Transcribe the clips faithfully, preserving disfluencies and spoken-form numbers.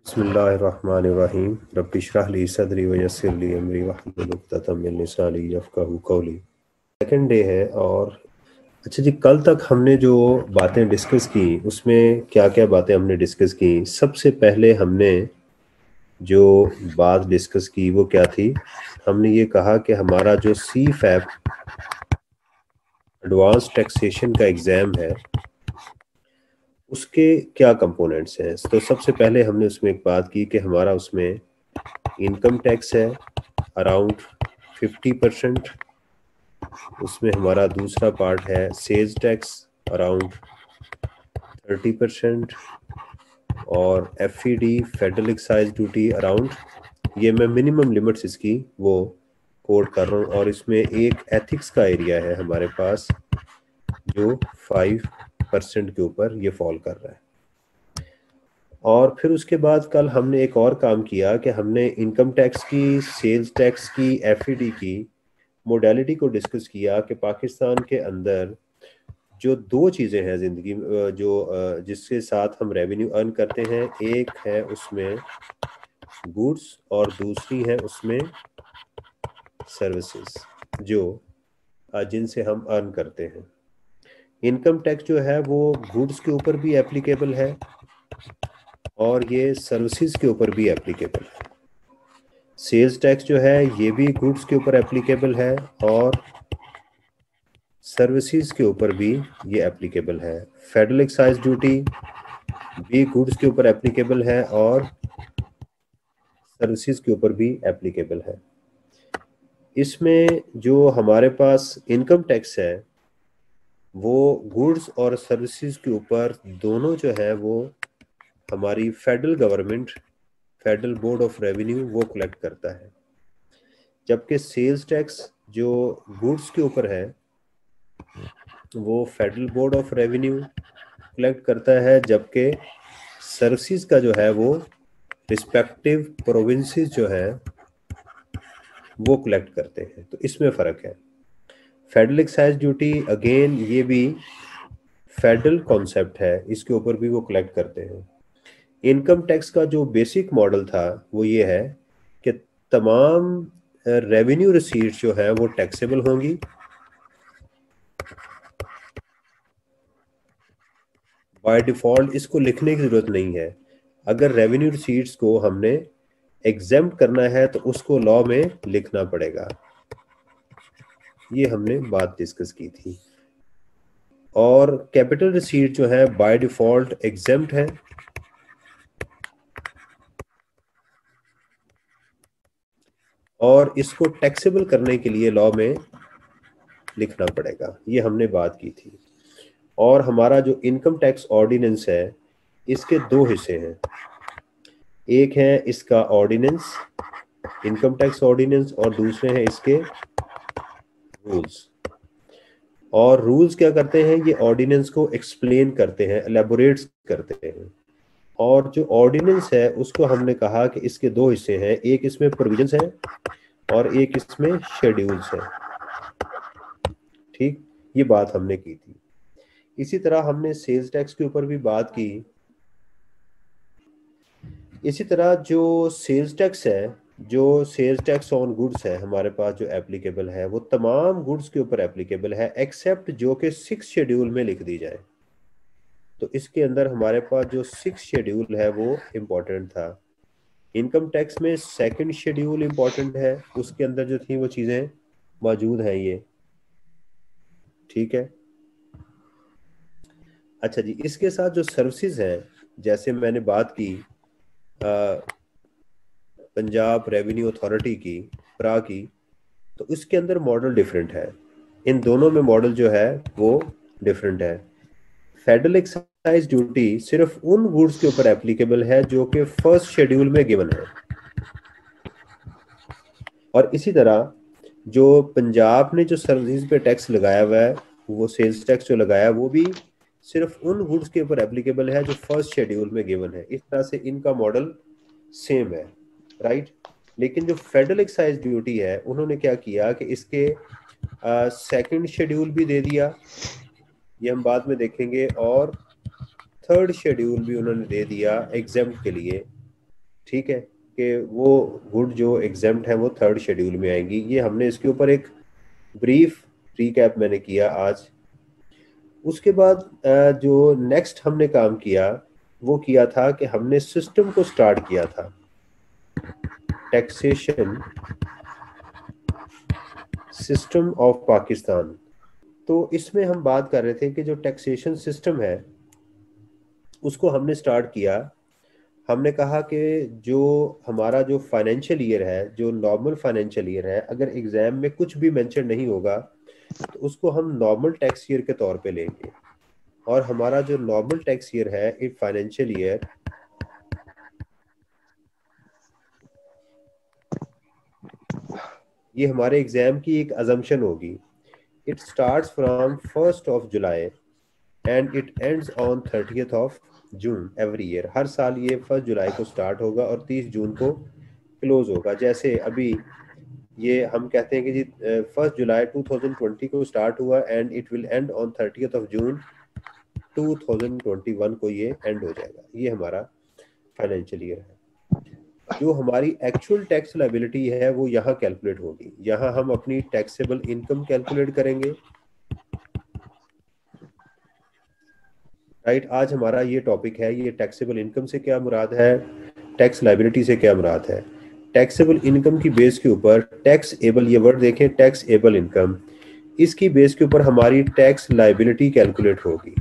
बिस्मिल्लाहिर्रहमानिर्रहीम रब्बि इश्रह ली सदरी व यस्सिर ली अमरी वहलुल उक़दतम मिन लिसानी यफ़क़हू क़ौली। सेकंड डे है और अच्छा जी, कल तक हमने जो बातें डिस्कस की उसमें क्या क्या बातें हमने डिस्कस की। सबसे पहले हमने जो बात डिस्कस की वो क्या थी, हमने ये कहा कि हमारा जो सी फैप एडवांस टैक्सेशन का एग्ज़ाम है उसके क्या कंपोनेंट्स हैं। तो सबसे पहले हमने उसमें एक बात की कि हमारा उसमें इनकम टैक्स है अराउंड फिफ्टी परसेंट, उसमें हमारा दूसरा पार्ट है sales tax around thirty percent और F E D federal excise duty around, ये मैं मिनिमम लिमिट्स इसकी वो कोड कर रहा हूँ। और इसमें एक एथिक्स का एरिया है हमारे पास जो फाइव परसेंट के ऊपर ये फॉल कर रहा है। और फिर उसके बाद कल हमने एक और काम किया कि हमने इनकम टैक्स की, सेल्स टैक्स की, एफ ई डी की मोडालिटी को डिस्कस किया कि पाकिस्तान के अंदर जो दो चीज़ें हैं ज़िंदगी जो जिसके साथ हम रेवेन्यू अर्न करते हैं, एक है उसमें गुड्स और दूसरी है उसमें सर्विसेज जो जिनसे हम अर्न करते हैं। इनकम टैक्स जो है वो गुड्स के ऊपर भी एप्लीकेबल है और ये सर्विसेज के ऊपर भी एप्लीकेबल है। सेल्स टैक्स जो है ये भी गुड्स के ऊपर एप्लीकेबल है और सर्विसेज के ऊपर भी ये एप्लीकेबल है। फेडरल एक्साइज ड्यूटी भी गुड्स के ऊपर एप्लीकेबल है और सर्विसेज के ऊपर भी एप्लीकेबल है। इसमें जो हमारे पास इनकम टैक्स है वो गुड्स और सर्विसेज के ऊपर दोनों जो है वो हमारी federal government, federal board of revenue वो कलेक्ट करता है, जबकि सेल्स टैक्स जो गुड्स के ऊपर है वो federal board of revenue collect करता है, जबकि सर्विसेज का जो है वो रिस्पेक्टिव प्रोविंसेस जो है वो कलेक्ट करते हैं। तो इसमें फ़र्क है। फेडरल एक्साइज ड्यूटी अगेन ये भी फेडरल कॉन्सेप्ट है, इसके ऊपर भी वो कलेक्ट करते हैं। इनकम टैक्स का जो बेसिक मॉडल था वो ये है कि तमाम रेवेन्यू रिसीट्स जो है वो टैक्सेबल होंगी, बाय डिफ़ॉल्ट इसको लिखने की ज़रूरत नहीं है। अगर रेवेन्यू रिसीट्स को हमने एग्जेम्प्ट करना है तो उसको लॉ में लिखना पड़ेगा। ये हमने बात डिस्कस की थी। और कैपिटल रिसीट जो है बाय डिफ़ॉल्ट एग्जेम्प्ट है और इसको टैक्सेबल करने के लिए लॉ में लिखना पड़ेगा। ये हमने बात की थी। और हमारा जो इनकम टैक्स ऑर्डिनेंस है इसके दो हिस्से हैं। एक है इसका ऑर्डिनेंस, इनकम टैक्स ऑर्डिनेंस, और दूसरे हैं इसके रूल्स। और रूल्स क्या करते हैं, ये ऑर्डिनेंस को एक्सप्लेन करते हैं, एलेबोरेट करते हैं। और जो ऑर्डिनेंस है उसको हमने कहा कि इसके दो हिस्से हैं, एक इसमें प्रोविजंस है और एक इसमें शेड्यूल्स है। ठीक, ये बात हमने की थी। इसी तरह हमने सेल्स टैक्स के ऊपर भी बात की। इसी तरह जो सेल्स टैक्स है, जो सेल्स टैक्स ऑन गुड्स है हमारे पास जो एप्लीकेबल है वो तमाम गुड्स के ऊपर एप्लीकेबल है, एक्सेप्ट जो कि सिक्स शेड्यूल में लिख दी जाए। तो इसके अंदर हमारे पास जो सिक्स शेड्यूल है वो इम्पोर्टेंट था। इनकम टैक्स में सेकंड शेड्यूल इम्पोर्टेंट है, उसके अंदर जो थी वो चीज़ें मौजूद हैं ये। ठीक है। अच्छा जी, इसके साथ जो सर्विसेज हैं, जैसे मैंने बात की आ, पंजाब रेवेन्यू अथॉरिटी की, प्रा की, तो इसके अंदर मॉडल डिफरेंट है। इन दोनों में मॉडल जो है वो डिफरेंट है। फेडरल एक्साइज ड्यूटी सिर्फ उन गुड्स के ऊपर एप्लीकेबल है जो कि फर्स्ट शेड्यूल में गिवन है। और इसी तरह जो पंजाब ने जो सर्विसेज पे टैक्स लगाया हुआ है, वो सेल्स टैक्स जो लगाया है वो भी सिर्फ उन गुड्स के ऊपर एप्लीकेबल है जो फर्स्ट शेड्यूल में गिवन है। इस तरह से इनका मॉडल सेम है, राइट। लेकिन जो फेडरल एक्साइज ड्यूटी है उन्होंने क्या किया कि इसके सेकंड शेड्यूल भी दे दिया, ये हम बाद में देखेंगे, और थर्ड शेड्यूल भी उन्होंने दे दिया एग्जाम्प्ट के लिए। ठीक है, कि वो गुड जो एग्जाम्प्ट है वो थर्ड शेड्यूल में आएंगी। ये हमने इसके ऊपर एक ब्रीफ रिकैप मैंने किया आज। उसके बाद अ, जो नेक्स्ट हमने काम किया वो किया था कि हमने सिस्टम को स्टार्ट किया था, टैक्सेशन सिस्टम ऑफ पाकिस्तान। तो इसमें हम बात कर रहे थे कि जो टैक्सेशन सिस्टम है उसको हमने स्टार्ट किया। हमने कहा कि जो हमारा जो फाइनेंशियल ईयर है, जो नॉर्मल फाइनेंशियल ईयर है, अगर एग्जाम में कुछ भी मेंशन नहीं होगा तो उसको हम नॉर्मल टैक्स ईयर के तौर पे लेंगे। और हमारा जो नॉर्मल टैक्स ईयर है एक फाइनेंशियल ईयर, ये हमारे एग्जाम की एक अजम्पशन होगी। It starts from first of July and it ends on thirtieth of June every year. हर साल ये फर्स्ट जुलाई को स्टार्ट होगा और तीस जून को क्लोज होगा। जैसे अभी ये हम कहते हैं कि जी first July two thousand twenty को स्टार्ट हुआ and it will end on thirtieth of June two thousand twenty one को ये एंड हो जाएगा। ये हमारा फाइनेंशियल ईयर है। जो हमारी एक्चुअल टैक्स लायबिलिटी है वो यहाँ कैलकुलेट होगी। यहाँ हम अपनी टैक्सेबल इनकम कैलकुलेट करेंगे। राइट, आज हमारा ये टॉपिक है, ये टैक्सेबल इनकम से क्या मुराद है, टैक्स लायबिलिटी से क्या मुराद है। टैक्सेबल इनकम की बेस के ऊपर टैक्स एबल, ये वर्ड देखें, टैक्स एबल इनकम, इसकी बेस के ऊपर हमारी टैक्स लायबिलिटी कैलकुलेट होगी।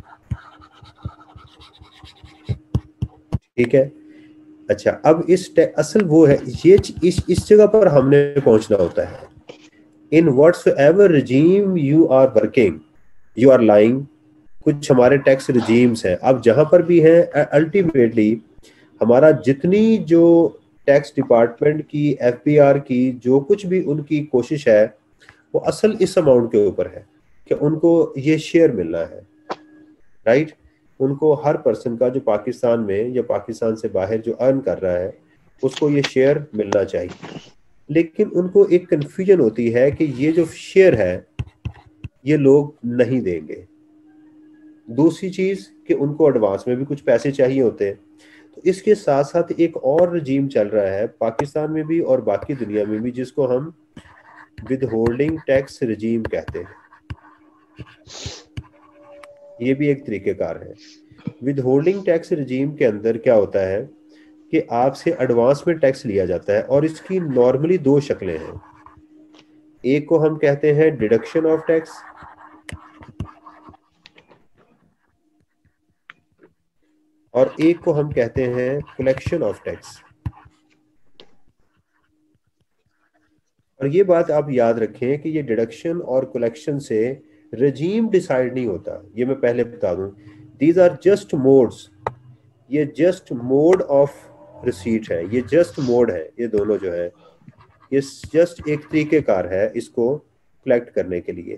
ठीक है, अच्छा अब इस असल वो है, ये इस इस जगह पर हमने पहुंचना होता है। In whatsoever regime you are working you are lying, कुछ हमारे टैक्स रिजीम्स हैं। अब जहां पर भी हैं अल्टीमेटली हमारा जितनी जो टैक्स डिपार्टमेंट की, एफबीआर की, जो कुछ भी उनकी कोशिश है वो असल इस अमाउंट के ऊपर है कि उनको ये शेयर मिलना है। राइट, उनको हर पर्सन का जो पाकिस्तान में या पाकिस्तान से बाहर जो अर्न कर रहा है उसको ये शेयर मिलना चाहिए। लेकिन उनको एक कंफ्यूजन होती है कि ये जो शेयर है ये लोग नहीं देंगे। दूसरी चीज कि उनको एडवांस में भी कुछ पैसे चाहिए होते हैं। तो इसके साथ साथ एक और रजीम चल रहा है पाकिस्तान में भी और बाकी दुनिया में भी, जिसको हम विद होल्डिंग टैक्स रजीम कहते हैं। ये भी एक तरीकेकार है। विद होल्डिंग टैक्स रजीम के अंदर क्या होता है कि आपसे एडवांस में टैक्स लिया जाता है और इसकी नॉर्मली दो शक्लें हैं। एक को हम कहते हैं डिडक्शन ऑफ टैक्स और एक को हम कहते हैं कलेक्शन ऑफ टैक्स। और ये बात आप याद रखें कि ये डिडक्शन और कलेक्शन से रजीम डिसाइड नहीं होता, ये मैं पहले बता दूं। दीज आर जस्ट मोड्स, ये जस्ट मोड ऑफ रिसीट है, ये जस्ट मोड है। ये दोनों जो है ये जस्ट एक तरीकेकार है इसको कलेक्ट करने के लिए।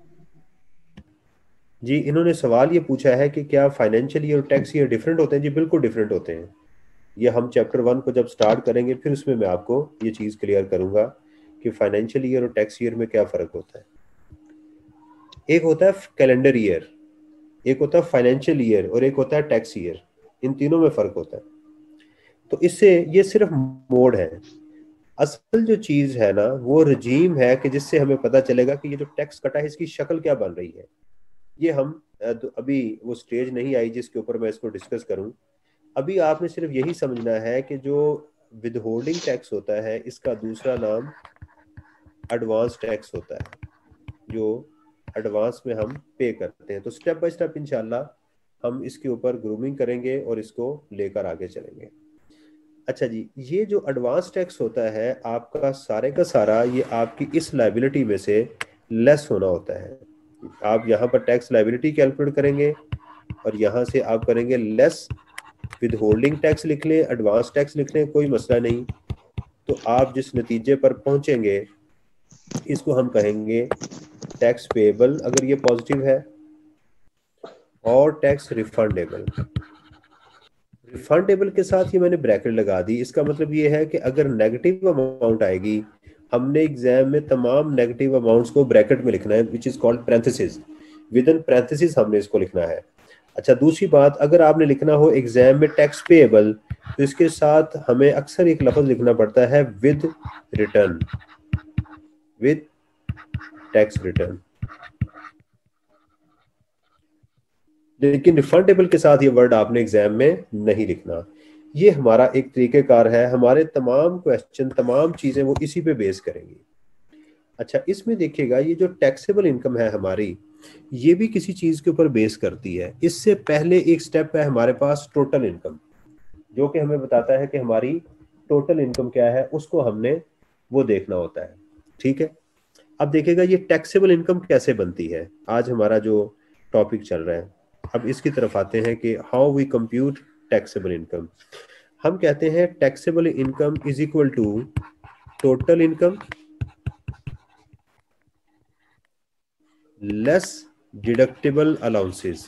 जी, इन्होंने सवाल ये पूछा है कि क्या फाइनेंशियल ईयर और टैक्स ईयर डिफरेंट होते हैं। जी बिल्कुल डिफरेंट होते हैं। ये हम चैप्टर वन को जब स्टार्ट करेंगे फिर उसमें मैं आपको ये चीज़ क्लियर करूंगा कि फाइनेंशियल ईयर और टैक्स ईयर में क्या फ़र्क होता है। एक होता है कैलेंडर ईयर, एक होता है फाइनेंशियल ईयर और एक होता है टैक्स ईयर। इन तीनों में फ़र्क होता है। तो इससे ये सिर्फ मोड है। असल जो चीज़ है ना वो रजीम है कि जिससे हमें पता चलेगा कि ये जो टैक्स कटा है इसकी शक्ल क्या बन रही है। ये हम अभी वो स्टेज नहीं आई जिसके ऊपर मैं इसको डिस्कस करूं। अभी आपने सिर्फ यही समझना है कि जो विद होल्डिंग टैक्स होता है इसका दूसरा नाम एडवांस टैक्स होता है, जो एडवांस में हम पे करते हैं। तो स्टेप बाय स्टेप इंशाल्लाह हम इसके ऊपर ग्रूमिंग करेंगे और इसको लेकर आगे चलेंगे। अच्छा जी, ये जो एडवांस टैक्स होता है आपका सारे का सारा ये आपकी इस लायबिलिटी में से लेस होना होता है। आप यहाँ पर टैक्स लायबिलिटी कैलकुलेट करेंगे और यहाँ से आप करेंगे लेस, विद होल्डिंग टैक्स लिख लें, एडवांस टैक्स लिख लें, कोई मसला नहीं। तो आप जिस नतीजे पर पहुंचेंगे इसको हम कहेंगे टैक्स पेएबल अगर ये पॉजिटिव है, और टैक्स रिफंडेबल। रिफंडेबल के साथ ही मैंने ब्रैकेट लगा दी। इसका मतलब ये है कि अगर नेगेटिव अमाउंट आएगी, हमने एग्जाम में तमाम नेगेटिव अमाउंट्स को ब्रैकेट में लिखना है, which is called parenthesis. Within parenthesis हमने इसको लिखना है। अच्छा, दूसरी बात, अगर आपने लिखना हो एग्जाम में टैक्स पेएबल, तो इसके साथ हमें अक्सर एक लफ्ज लिखना पड़ता है with return, with tax return. लेकिन रिफंडेबल के साथ ये वर्ड आपने एग्जाम में नहीं लिखना। ये हमारा एक तरीकेकार है, हमारे तमाम क्वेश्चन, तमाम चीजें वो इसी पे बेस करेंगी। अच्छा, इसमें देखिएगा ये जो टैक्सेबल इनकम है हमारी, ये भी किसी चीज के ऊपर बेस करती है। इससे पहले एक स्टेप है हमारे पास टोटल इनकम, जो कि हमें बताता है कि हमारी टोटल इनकम क्या है, उसको हमने वो देखना होता है। ठीक है, अब देखिएगा ये टैक्सेबल इनकम कैसे बनती है, आज हमारा जो टॉपिक चल रहा है। अब इसकी तरफ आते हैं कि how we compute taxable income. हम कहते हैं taxable income is equal to total income less deductible allowances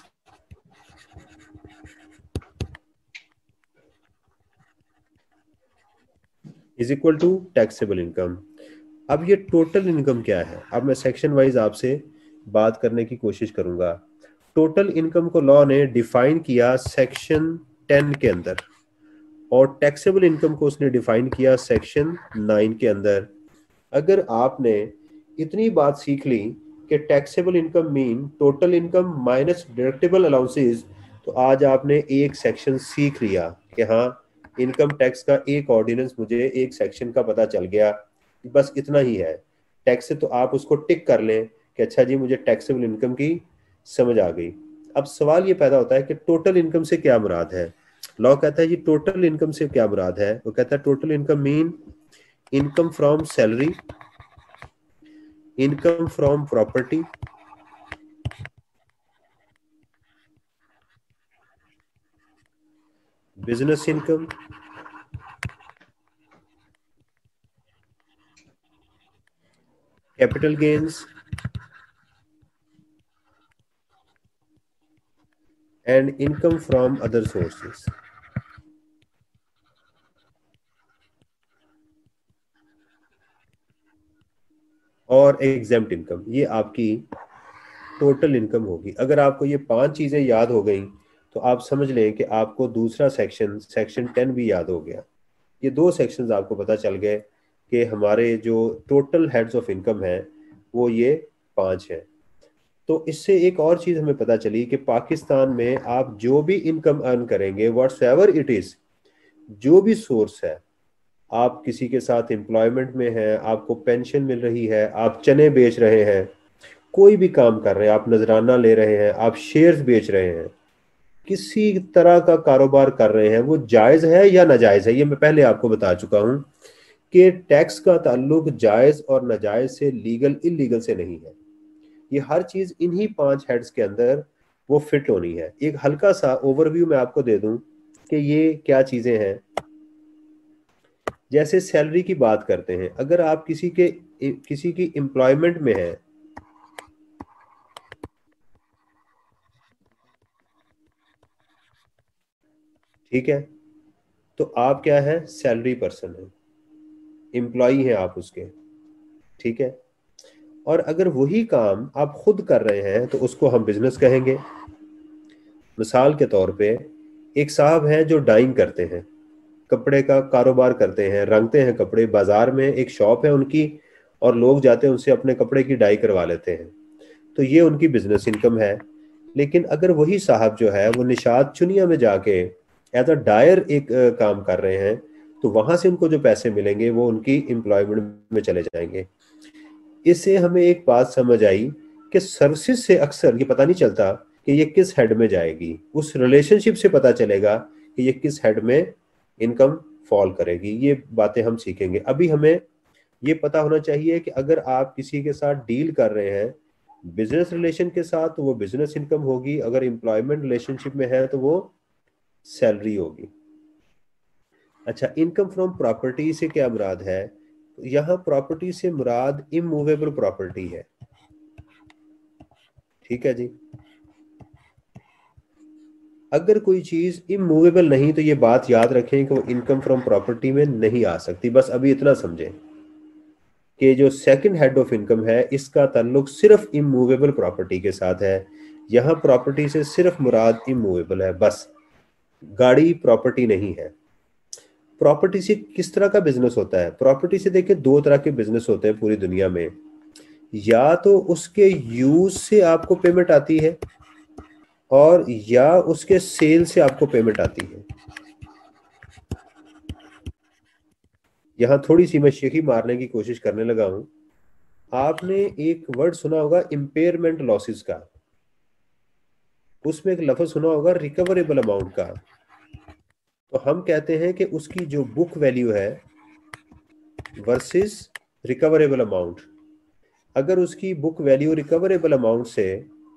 is equal to taxable income. अब ये टोटल इनकम क्या है, अब मैं सेक्शन वाइज आपसे बात करने की कोशिश करूंगा। टोटल इनकम को लॉ ने डिफाइन किया सेक्शन टेन के अंदर, और टैक्सेबल इनकम को उसने डिफाइन किया सेक्शन नाइन के अंदर। अगर आपने इतनी बात सीख ली कि taxable income mean total income minus deductible allowances, तो आज आपने एक सेक्शन सीख लिया कि हाँ, इनकम टैक्स का एक ऑर्डिनेंस, मुझे एक सेक्शन का पता चल गया, बस इतना ही है। टैक्स से तो आप उसको टिक कर लें कि अच्छा जी, मुझे टैक्सेबल इनकम की समझ आ गई। अब सवाल ये पैदा होता है कि टोटल इनकम से क्या मुराद है। लॉ कहता है जी टोटल इनकम से क्या मुराद है, वो कहता है total income mean income from salary, income from property, business income, capital gains and income from other sources, और एग्जेम्प्ट इनकम। ये आपकी टोटल इनकम होगी। अगर आपको ये पांच चीजें याद हो गई तो आप समझ लें कि आपको दूसरा सेक्शन, सेक्शन टेन भी याद हो गया। ये दो सेक्शंस आपको पता चल गए कि हमारे जो टोटल हेड्स ऑफ इनकम है वो ये पांच है। तो इससे एक और चीज हमें पता चली कि पाकिस्तान में आप जो भी इनकम अर्न करेंगे, व्हाट्स एवर इट इज, जो भी सोर्स है, आप किसी के साथ एम्प्लॉयमेंट में हैं, आपको पेंशन मिल रही है, आप चने बेच रहे हैं, कोई भी काम कर रहे हैं, आप नजराना ले रहे हैं, आप शेयर्स बेच रहे हैं, किसी तरह का कारोबार कर रहे हैं, वो जायज है या नाजायज है। ये मैं पहले आपको बता चुका हूं कि टैक्स का ताल्लुक जायज और नाजायज से, लीगल इलीगल से नहीं है। ये हर चीज इन्हीं पांच हेड्स के अंदर वो फिट होनी है। एक हल्का सा ओवरव्यू मैं आपको दे दूं कि ये क्या चीजें हैं। जैसे सैलरी की बात करते हैं, अगर आप किसी के किसी की एम्प्लॉयमेंट में है, ठीक है, तो आप क्या है, सैलरी पर्सन है, एम्प्लॉई हैं आप उसके, ठीक है। और अगर वही काम आप खुद कर रहे हैं तो उसको हम बिजनेस कहेंगे। मिसाल के तौर पे एक साहब हैं जो डाइंग करते हैं, कपड़े का कारोबार करते हैं, रंगते हैं कपड़े, बाजार में एक शॉप है उनकी, और लोग जाते हैं उनसे अपने कपड़े की डाई करवा लेते हैं, तो ये उनकी बिजनेस इनकम है। लेकिन अगर वही साहब जो है वो निशात चुनिया में जाके एज अ डायर एक अ, काम कर रहे हैं, तो वहां से उनको जो पैसे मिलेंगे वो उनकी एम्प्लॉयमेंट में चले जाएंगे। इससे हमें एक बात समझ आई कि सर्विसेज से अक्सर ये पता नहीं चलता कि ये किस हेड में जाएगी, उस रिलेशनशिप से पता चलेगा कि ये किस हेड में इनकम फॉल करेगी। ये बातें हम सीखेंगे। अभी हमें ये पता होना चाहिए कि अगर आप किसी के साथ डील कर रहे हैं बिजनेस रिलेशन के साथ, तो वो बिजनेस इनकम होगी, अगर एम्प्लॉयमेंट रिलेशनशिप में है तो वो सैलरी होगी। अच्छा, इनकम फ्रॉम प्रॉपर्टी से क्या मुराद है, यहाँ प्रॉपर्टी से मुराद इमूवेबल प्रॉपर्टी है, ठीक है जी। अगर कोई चीज इमूवेबल नहीं तो ये बात याद रखें कि वो इनकम फ्रॉम प्रॉपर्टी में नहीं आ सकती, बस अभी इतना समझें। कि जो सेकंड हेड ऑफ इनकम है इसका ताल्लुक सिर्फ इमूवेबल प्रॉपर्टी के साथ है। यहाँ प्रॉपर्टी से सिर्फ मुराद इमूवेबल है, बस, गाड़ी प्रॉपर्टी नहीं है। प्रॉपर्टी से किस तरह का बिजनेस होता है? प्रॉपर्टी से देखिए दो तरह के बिजनेस होते हैं पूरी दुनिया में। या तो उसके यूज से आपको पेमेंट आती है और या उसके सेल से आपको पेमेंट आती है। यहां थोड़ी सी मैं शेखी मारने की कोशिश करने लगा हूं। आपने एक वर्ड सुना होगा इम्पेयरमेंट लॉसेस का, उसमें एक लफ्ज सुना होगा रिकवरेबल अमाउंट का। तो हम कहते हैं कि उसकी जो बुक वैल्यू है वर्सेस रिकवरेबल अमाउंट, अगर उसकी बुक वैल्यू रिकवरेबल अमाउंट से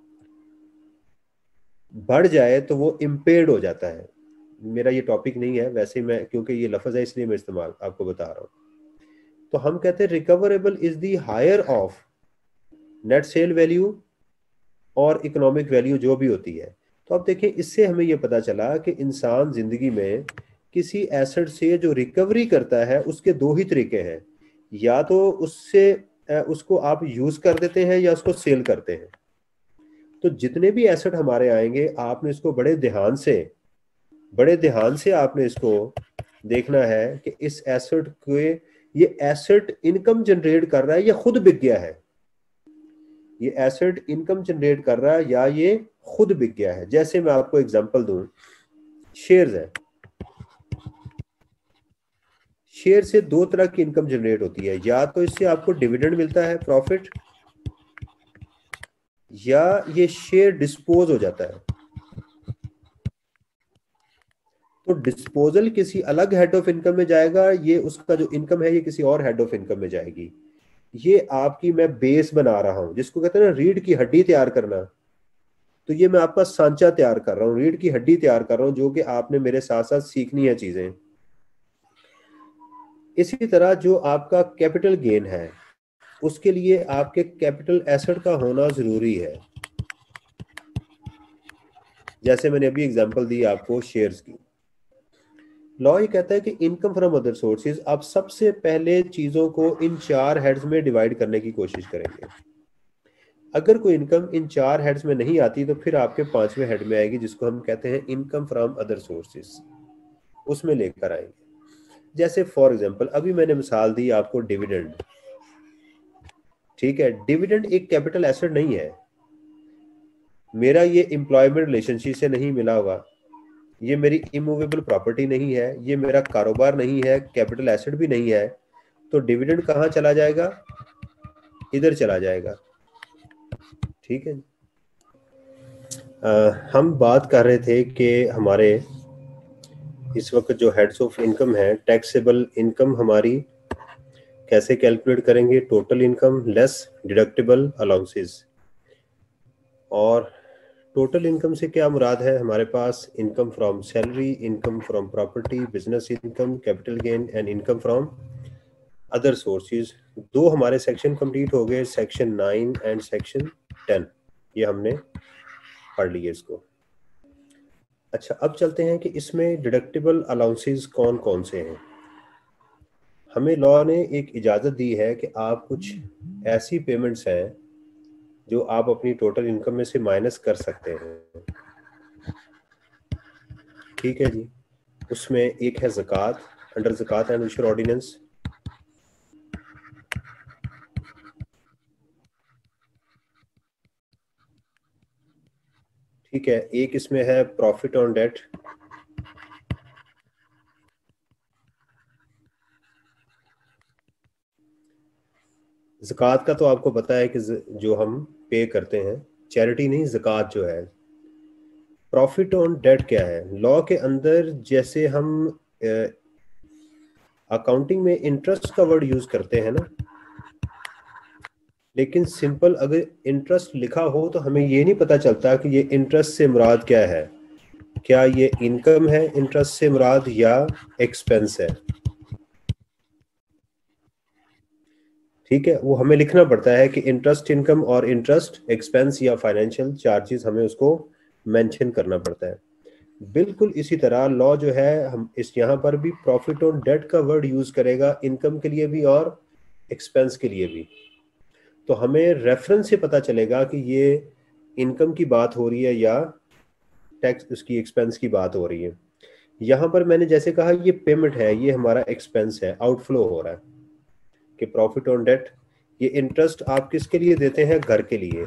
बढ़ जाए तो वो इम्पेयर्ड हो जाता है। मेरा ये टॉपिक नहीं है वैसे, मैं क्योंकि ये लफ्ज है इसलिए मैं इस्तेमाल आपको बता रहा हूं। तो हम कहते हैं recoverable is the higher of net sale value और इकोनॉमिक वैल्यू जो भी होती है। तो अब देखें, इससे हमें यह पता चला कि इंसान जिंदगी में किसी एसेट से जो रिकवरी करता है उसके दो ही तरीके हैं, या तो उससे उसको आप यूज कर देते हैं या उसको सेल करते हैं। तो जितने भी एसेट हमारे आएंगे आपने इसको बड़े ध्यान से बड़े ध्यान से आपने इसको देखना है कि इस एसेट के ये एसेट इनकम जनरेट कर रहा है या खुद बिक गया है। ये एसेट इनकम जनरेट कर रहा है या ये खुद बिक गया है। जैसे मैं आपको एग्जांपल दूं, शेयर्स है। शेयर से दो तरह की इनकम जनरेट होती है, या तो इससे आपको डिविडेंड मिलता है, प्रॉफिट, या ये शेयर डिस्पोज हो जाता है। तो डिस्पोजल किसी अलग हेड ऑफ इनकम में जाएगा, ये उसका जो इनकम है ये किसी और हेड ऑफ इनकम में जाएगी। ये आपकी मैं बेस बना रहा हूं, जिसको कहते हैं ना रीढ़ की हड्डी तैयार करना। तो ये मैं आपका सांचा तैयार कर रहा हूँ, रीढ़ की हड्डी तैयार कर रहा हूँ, जो कि आपने मेरे साथ साथ सीखनी है चीजें। इसी तरह जो आपका कैपिटल गेन है उसके लिए आपके कैपिटल एसेट का होना जरूरी है। जैसे मैंने अभी एग्जांपल दी आपको शेयर्स की। लॉ ये कहता है कि इनकम फ्रॉम अदर सोर्सेज, आप सबसे पहले चीजों को इन चार हेड्स में डिवाइड करने की कोशिश करेंगे। अगर कोई इनकम इन चार हेड्स में नहीं आती तो फिर आपके पांचवें हेड में आएगी, जिसको हम कहते हैं इनकम फ्रॉम अदर सोर्सेज, उसमें लेकर आएंगे। जैसे फॉर एग्जांपल अभी मैंने मिसाल दी आपको डिविडेंड, ठीक है। डिविडेंड एक कैपिटल एसेट नहीं है, मेरा ये एम्प्लॉयमेंट रिलेशनशिप से नहीं मिला हुआ, ये मेरी इमूवेबल प्रॉपर्टी नहीं है, ये मेरा कारोबार नहीं है, कैपिटल एसेट भी नहीं है। तो डिविडेंड कहाँ चला जाएगा? इधर चला जाएगा, ठीक है। आ, हम बात कर रहे थे कि हमारे इस वक्त जो हेड्स ऑफ इनकम है, टैक्सेबल इनकम हमारी कैसे कैलकुलेट करेंगे? Total income less deductible allowances. और टोटल इनकम से क्या मुराद है? हमारे पास income from salary, income from property, business income, capital gain and income from other sources. दो हमारे सेक्शन कंप्लीट हो गए, section nine and section ten, ये हमने पढ़ लिए इसको। अच्छा, अब चलते हैं कि इसमें डिडक्टेबल अलाउंसेस कौन कौन से हैं। हमें लॉ ने एक इजाज़त दी है कि आप कुछ ऐसी पेमेंट्स हैं जो आप अपनी टोटल इनकम में से माइनस कर सकते हैं, ठीक है जी। उसमें एक है ज़कात, अंडर ज़कात एंड उशर ऑर्डिनेंस। ठीक है, एक इसमें है प्रॉफिट ऑन डेट। ज़कात का तो आपको पता है कि जो हम पे करते हैं, चैरिटी नहीं, ज़कात जो है। प्रॉफिट ऑन डेट क्या है? लॉ के अंदर जैसे हम अकाउंटिंग में इंटरेस्ट का वर्ड यूज करते हैं ना, लेकिन सिंपल अगर इंटरेस्ट लिखा हो तो हमें ये नहीं पता चलता कि ये इंटरेस्ट से मुराद क्या है। क्या ये इनकम है इंटरेस्ट से मुराद या एक्सपेंस है? ठीक है, वो हमें लिखना पड़ता है कि इंटरेस्ट इनकम और इंटरेस्ट एक्सपेंस या फाइनेंशियल चार्जेस, हमें उसको मेंशन करना पड़ता है। बिल्कुल इसी तरह लॉ जो है हम इस यहाँ पर भी प्रॉफिट ऑन डेट का वर्ड यूज करेगा इनकम के लिए भी और एक्सपेंस के लिए भी। तो हमें रेफरेंस से पता चलेगा कि ये इनकम की बात हो रही है या टैक्स उसकी एक्सपेंस की बात हो रही है। यहाँ पर मैंने जैसे कहा ये पेमेंट है, ये हमारा एक्सपेंस है, आउटफ्लो हो रहा है कि प्रॉफिट ऑन डेट। ये इंटरेस्ट आप किसके लिए देते हैं? घर के लिए।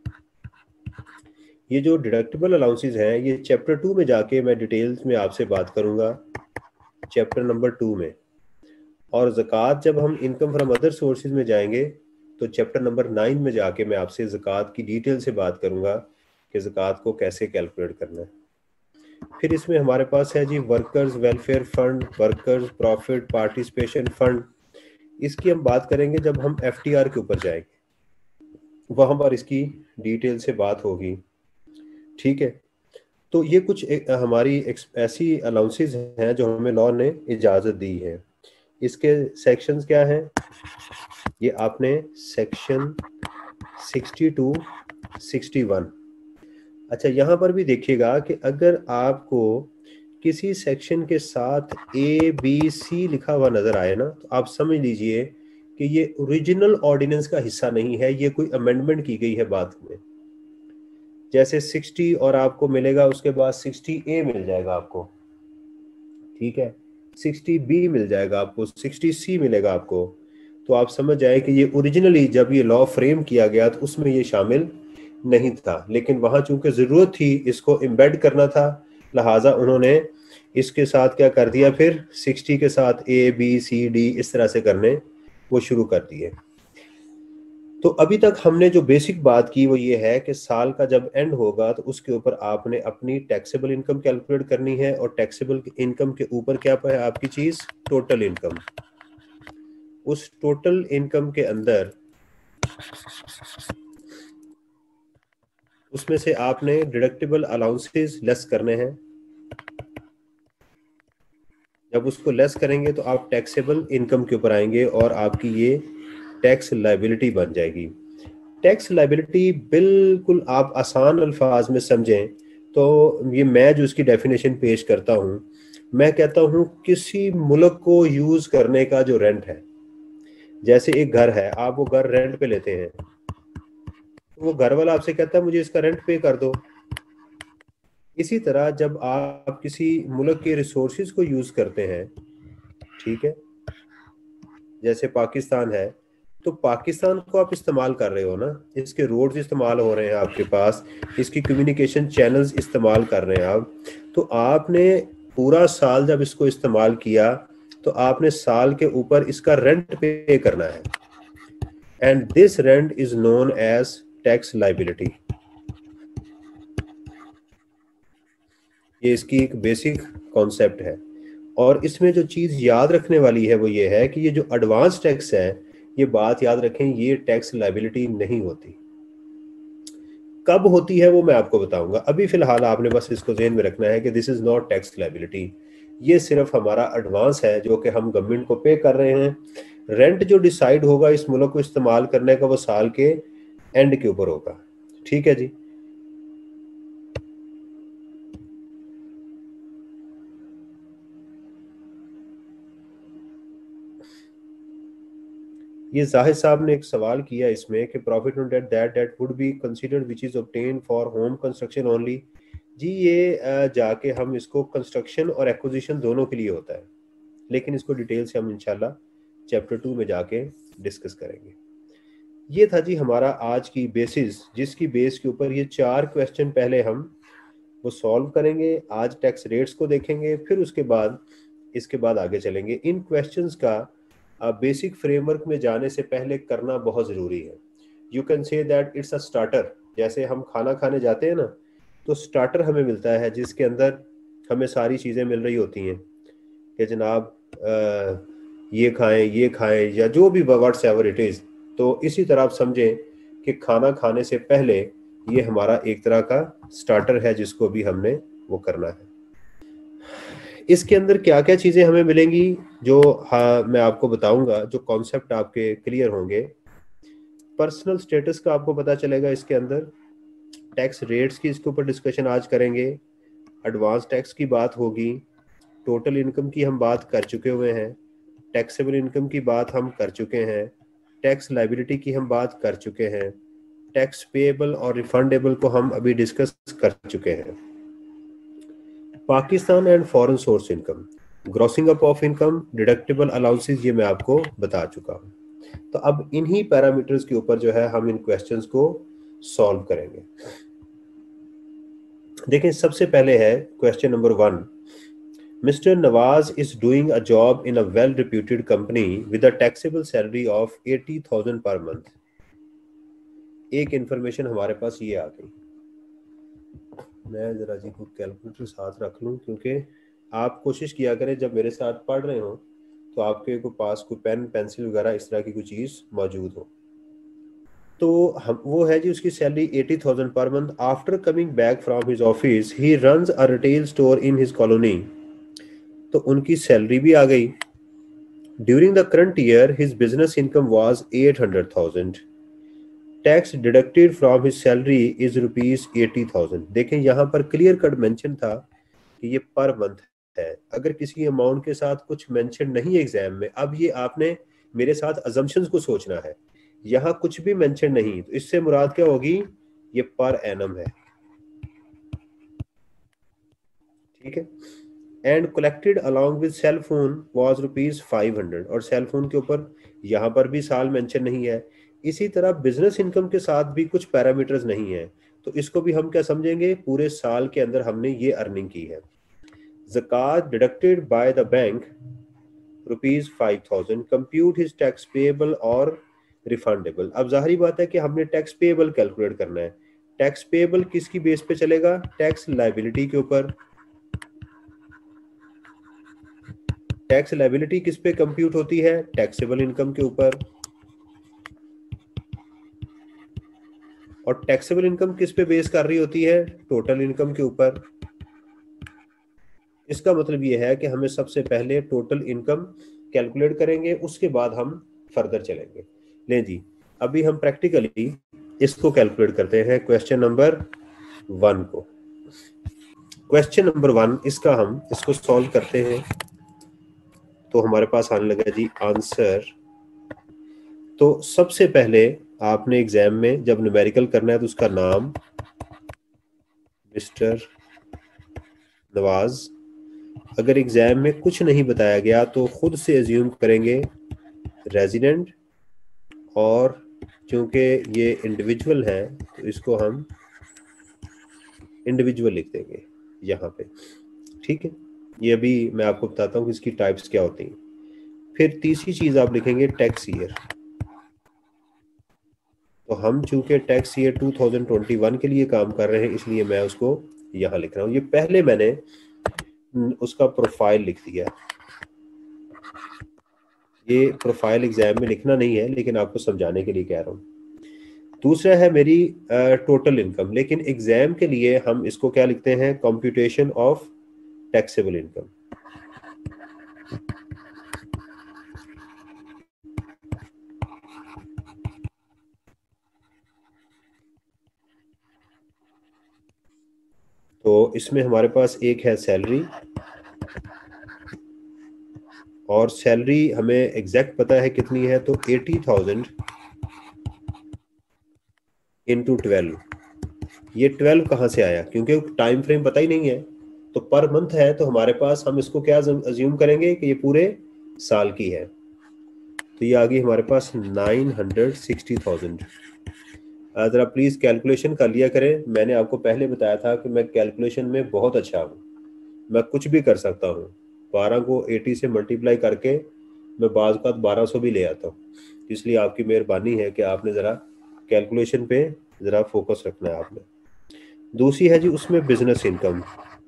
ये जो डिडक्टिबल अलाउंसेस हैं ये चैप्टर टू में जाके मैं डिटेल्स में आपसे बात करूंगा, चैप्टर नंबर टू में। और ज़कात जब हम इनकम फ्रॉम अदर सोर्सेज में जाएंगे तो चैप्टर नंबर नाइन में जाके मैं आपसे ज़कात की डिटेल से बात करूंगा कि ज़कात को कैसे कैलकुलेट करना है। फिर इसमें हमारे पास है जी workers welfare fund, workers profit participation fund. इसकी हम बात करेंगे जब हम एफ टी आर के ऊपर जाएंगे, वहां पर इसकी डिटेल से बात होगी। ठीक है, तो ये कुछ एक, हमारी एक, ऐसी अलाउंसेस हैं जो हमें लॉ ने इजाज़त दी है। इसके सेक्शंस क्या हैं? ये आपने section sixty two sixty one. अच्छा, यहाँ पर भी देखिएगा कि अगर आपको किसी सेक्शन के साथ ए बी सी लिखा हुआ नजर आए ना, तो आप समझ लीजिए कि ये ओरिजिनल ऑर्डिनेंस का हिस्सा नहीं है, ये कोई अमेंडमेंट की गई है बाद में। जैसे सिक्सटी और आपको मिलेगा, उसके बाद सिक्सटी ए मिल जाएगा आपको, ठीक है, सिक्सटी बी मिल जाएगा आपको, सिक्सटी सी मिलेगा आपको। तो आप समझ जाए कि ये ओरिजिनली जब ये लॉ फ्रेम किया गया तो उसमें ये शामिल नहीं था, लेकिन वहां चूंकि जरूरत थी इसको एम्बेड करना था, लिहाजा उन्होंने इसके साथ क्या कर दिया, फिर सिक्सटी के साथ ए बी सी डी इस तरह से करने वो शुरू कर दिए। तो अभी तक हमने जो बेसिक बात की वो ये है कि साल का जब एंड होगा तो उसके ऊपर आपने अपनी टैक्सेबल इनकम कैलकुलेट करनी है, और टैक्सेबल इनकम के ऊपर क्या है आपकी चीज? Total income. उस टोटल इनकम के अंदर उसमें से आपने डिडक्टिबल अलाउंसेस लेस करने हैं। जब उसको लेस करेंगे तो आप टैक्सेबल इनकम के ऊपर आएंगे और आपकी ये टैक्स लायबिलिटी बन जाएगी। टैक्स लायबिलिटी बिल्कुल आप आसान अल्फाज में समझें तो ये मैं जो इसकी डेफिनेशन पेश करता हूँ, मैं कहता हूँ किसी मुल्क को यूज करने का जो रेंट है, जैसे एक घर है, आप वो घर रेंट पे लेते हैं, तो वो घर वाला आपसे कहता है मुझे इसका रेंट पे कर दो। इसी तरह जब आप किसी मुल्क के रिसोर्सेज को यूज करते हैं, ठीक है, जैसे पाकिस्तान है, तो पाकिस्तान को आप इस्तेमाल कर रहे हो ना, इसके रोड्स इस्तेमाल हो रहे हैं आपके पास, इसकी कम्युनिकेशन चैनल्स इस्तेमाल कर रहे हैं आप, तो आपने पूरा साल जब इसको इस्तेमाल किया तो आपने साल के ऊपर इसका रेंट पे करना है, and this rent is known as tax liability. ये इसकी एक बेसिक कॉन्सेप्ट है। और इसमें जो चीज़ याद रखने वाली है वो ये है कि ये जो एडवांस टैक्स है, ये बात याद रखें, ये टैक्स लायबिलिटी नहीं होती। कब होती है वो मैं आपको बताऊंगा, अभी फिलहाल आपने बस इसको ज़हन में रखना है कि this is not tax liability. ये सिर्फ हमारा एडवांस है जो कि हम गवर्नमेंट को पे कर रहे हैं। रेंट जो डिसाइड होगा इस मुल्क को इस्तेमाल करने का वो साल के एंड के ऊपर होगा। ठीक है जी। ये जाहिद साहब ने एक सवाल किया इसमें कि profit on debt that debt would be considered which is obtain for home construction only. जी ये जाके हम इसको कंस्ट्रक्शन और एक्विजिशन दोनों के लिए होता है, लेकिन इसको डिटेल से हम इंशाल्लाह चैप्टर टू में जाके डिस्कस करेंगे। ये था जी हमारा आज की बेसिस, जिसकी बेस के ऊपर ये चार क्वेश्चन पहले हम वो सॉल्व करेंगे। आज टैक्स रेट्स को देखेंगे, फिर उसके बाद इसके बाद आगे चलेंगे। इन क्वेश्चंस का बेसिक फ्रेमवर्क में जाने से पहले करना बहुत ज़रूरी है। You can say that it's a starter. जैसे हम खाना खाने जाते हैं ना, तो स्टार्टर हमें मिलता है जिसके अंदर हमें सारी चीज़ें मिल रही होती हैं कि जनाब आ, ये खाएं ये खाएं या जो भी व्हाट्स एवर इट इज़। तो इसी तरह आप समझें कि खाना खाने से पहले ये हमारा एक तरह का स्टार्टर है जिसको भी हमने वो करना है। इसके अंदर क्या क्या चीज़ें हमें मिलेंगी जो हाँ मैं आपको बताऊंगा, जो कॉन्सेप्ट आपके क्लियर होंगे। पर्सनल स्टेटस का आपको पता चलेगा इसके अंदर। टैक्स रेट्स की इसके ऊपर डिस्कशन आज करेंगे। एडवांस टैक्स की बात होगी। टोटल इनकम की हम बात कर चुके हुए हैं। टैक्सेबल इनकम की बात हम कर चुके हैं। टैक्स लायबिलिटी की हम बात कर चुके हैं, टैक्स पेएबल और रिफंडेबल को हम अभी डिस्कस कर चुके हैं। Pakistan and foreign source income, grossing up of income, deductible allowances, ये मैं आपको बता चुका हूं। तो अब इन्हीं पैरामीटर्स के ऊपर जो है हम इन क्वेश्चंस को सॉल्व करेंगे। देखें, सबसे पहले है question number one. Mister Nawaz is doing a job in a well reputed company with a taxable salary of eighty thousand per month. एक इंफॉर्मेशन हमारे पास ये आ गई। मैं जरा जी को कैलकुलेटर साथ रख लूं, क्योंकि आप कोशिश किया करें जब मेरे साथ पढ़ रहे हो तो आपके को पास कोई पेन पेंसिल वगैरह इस तरह की कोई चीज मौजूद हो। तो हम वो है जी, उसकी salary eighty thousand per month. After coming back from his office he runs a retail store in his colony. तो उनकी सैलरी भी आ गई। During the current year his business income was eight hundred thousand. Tax deducted from his salary is rupees eighty thousand. देखें, यहाँ पर clear cut mention था कि ये पर मंथ है। अगर किसी अमाउंट के साथ कुछ मेंशन नहीं है एग्जाम में, अब ये आपने मेरे साथ अजम्पशंस को सोचना है। यहाँ कुछ भी मेंशन नहीं, तो इससे मुराद क्या होगी, ये पर एनम है। ठीक है। And collected along with cell phone was rupees five hundred. और सेल फोन के ऊपर यहाँ पर भी साल मेंशन नहीं है। इसी तरह बिजनेस इनकम के साथ भी कुछ पैरामीटर्स नहीं है, तो इसको भी हम क्या समझेंगे, पूरे साल के अंदर हमने ये अर्निंग की है। ज़कात deducted by the bank rupees five thousand. Compute his tax payable और रिफंडेबल। अब जाहिर बात है कि हमने टैक्स पेएबल कैलकुलेट करना है। टैक्स पेएबल किसकी बेस पे चलेगा, टैक्स लायबिलिटी के ऊपर। टैक्स लायबिलिटी किस पे कंप्यूट होती है, टैक्सेबल इनकम के ऊपर। और टैक्सेबल इनकम किस पे बेस कर रही होती है, टोटल इनकम के ऊपर। इसका मतलब ये है कि हमें सबसे पहले टोटल इनकम कैलकुलेट करेंगे, उसके बाद हम फर्दर चलेंगे। लें जी, अभी हम प्रैक्टिकली इसको कैलकुलेट करते हैं, क्वेश्चन नंबर वन को। क्वेश्चन नंबर वन, इसका हम इसको सॉल्व करते हैं तो हमारे पास आने लगा जी आंसर। तो सबसे पहले आपने एग्जाम में जब न्यूमेरिकल करना है तो उसका नाम मिस्टर नवाज। अगर एग्जाम में कुछ नहीं बताया गया तो खुद से एज्यूम करेंगे रेजिडेंट, और चूंकि ये इंडिविजुअल है तो इसको हम इंडिविजुअल लिख देंगे यहाँ पे। ठीक है, ये अभी मैं आपको बताता हूँ कि इसकी टाइप्स क्या होती हैं। फिर तीसरी चीज आप लिखेंगे टैक्स ईयर। तो हम चूंकि tax year two thousand twenty one के लिए काम कर रहे हैं, इसलिए मैं उसको यहाँ लिख रहा हूँ। ये पहले मैंने उसका प्रोफाइल लिख दिया। ये प्रोफाइल एग्जाम में लिखना नहीं है, लेकिन आपको समझाने के लिए कह रहा हूँ। दूसरा है मेरी टोटल इनकम, लेकिन एग्जाम के लिए हम इसको क्या लिखते हैं, कंप्यूटेशन ऑफ टैक्सेबल इनकम। तो इसमें हमारे पास एक है सैलरी, और सैलरी हमें एग्जैक्ट पता है कितनी है, तो एटी थाउजेंड इंटू ट्वेल्व। ये ट्वेल्व कहाँ से आया, क्योंकि टाइम फ्रेम पता ही नहीं है, तो पर मंथ है, तो हमारे पास हम इसको क्या अज्यूम करेंगे कि ये पूरे साल की है। तो ये आ गई हमारे पास नाइन हंड्रेड सिक्सटी थाउजेंड। ज़रा प्लीज़ कैलकुलेशन कर लिया करें। मैंने आपको पहले बताया था कि मैं कैलकुलेशन में बहुत अच्छा हूँ, मैं कुछ भी कर सकता हूँ। बारह को एटी से मल्टीप्लाई करके मैं बाज़ का बारह सौ भी ले आता हूँ। इसलिए आपकी मेहरबानी है कि आपने ज़रा कैलकुलेशन पे ज़रा फोकस रखना है आपने। दूसरी है जी उसमें बिजनेस इनकम।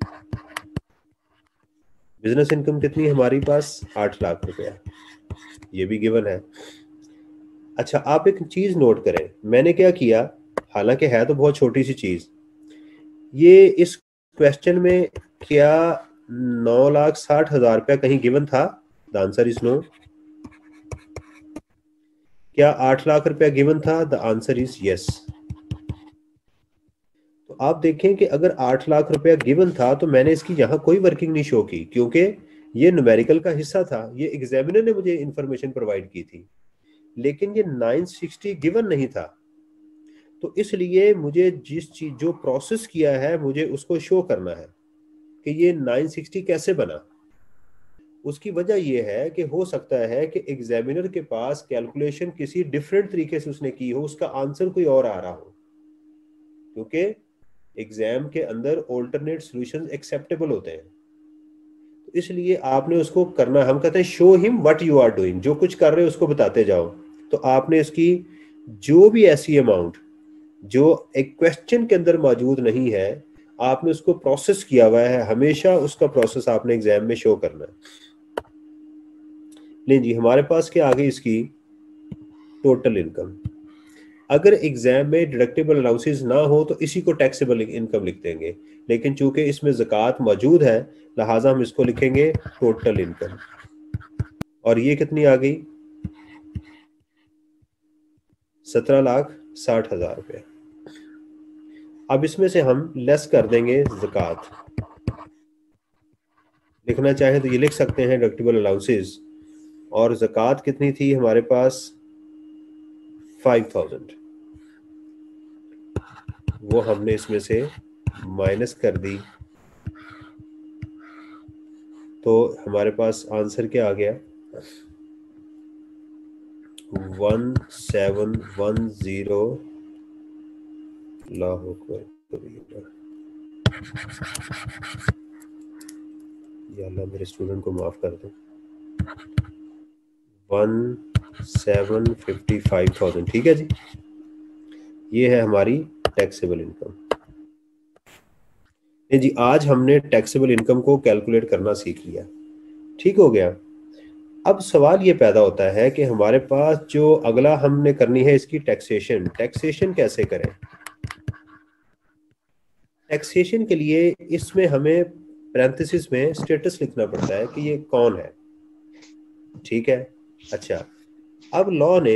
बिजनेस इनकम कितनी है हमारे पास, आठ लाख रुपया, ये भी गिवन है। अच्छा, आप एक चीज नोट करें, मैंने क्या किया, हालांकि है तो बहुत छोटी सी चीज, ये इस क्वेश्चन में क्या नौ लाख साठ हजार रुपया कहीं गिवन था, द आंसर इज नो। क्या आठ लाख रुपया गिवन था, द आंसर इज यस। तो आप देखें कि अगर आठ लाख रुपया गिवन था तो मैंने इसकी यहां कोई वर्किंग नहीं शो की, क्योंकि ये न्यूमेरिकल का हिस्सा था, ये एग्जामिनर ने मुझे इंफॉर्मेशन प्रोवाइड की थी। लेकिन ये नाइन सिक्सटी गिवन नहीं था, तो इसलिए मुझे जिस चीज जो प्रोसेस किया है मुझे उसको शो करना है कि ये नाइन सिक्सटी कैसे बना। उसकी वजह यह है कि हो सकता है कि एग्जामिनर के पास कैलकुलेशन किसी डिफरेंट तरीके से उसने की हो, उसका आंसर कोई और आ रहा हो, क्योंकि एग्जाम के अंदर ऑल्टरनेट सॉल्यूशंस एक्सेप्टेबल होते हैं। तो इसलिए आपने उसको करना, हम कहते हैं show him what you are doing, जो कुछ कर रहे हो उसको बताते जाओ। तो आपने इसकी जो भी ऐसी अमाउंट जो एक क्वेश्चन के अंदर मौजूद नहीं है, आपने उसको प्रोसेस किया हुआ है, हमेशा उसका प्रोसेस आपने एग्जाम में शो करना है। लें जी, हमारे पास क्या आ गई इसकी टोटल इनकम। अगर एग्जाम में डिडक्टेबल अलाउंसेस ना हो तो इसी को टैक्सेबल इनकम लिख देंगे, लेकिन चूंकि इसमें ज़कात मौजूद है लिहाजा हम इसको लिखेंगे टोटल इनकम। और ये कितनी आ गई? सत्रह लाख साठ हजार रुपये। अब इसमें से हम लेस कर देंगे ज़कात। लिखना चाहें तो ये लिख सकते हैं डिडक्टेबल अलाउंसेस, और ज़कात कितनी थी हमारे पास? Five thousand. वो हमने इसमें से माइनस कर दी, तो हमारे पास आंसर क्या आ गया? One seven one zero. या अल्लाह मेरे स्टूडेंट को माफ कर दो। One seven fifty five thousand. ठीक है जी, ये है हमारी टैक्सेबल इनकम। जी, आज हमने टैक्सेबल इनकम को कैलकुलेट करना सीख लिया। ठीक हो गया। अब सवाल ये पैदा होता है कि हमारे पास जो अगला हमने करनी है इसकी टैक्सेशन। टैक्सेशन कैसे करें? टैक्सेशन के लिए इसमें हमें पैरेंथेसिस में स्टेटस लिखना पड़ता है कि ये कौन है। ठीक है। अच्छा, अब लॉ ने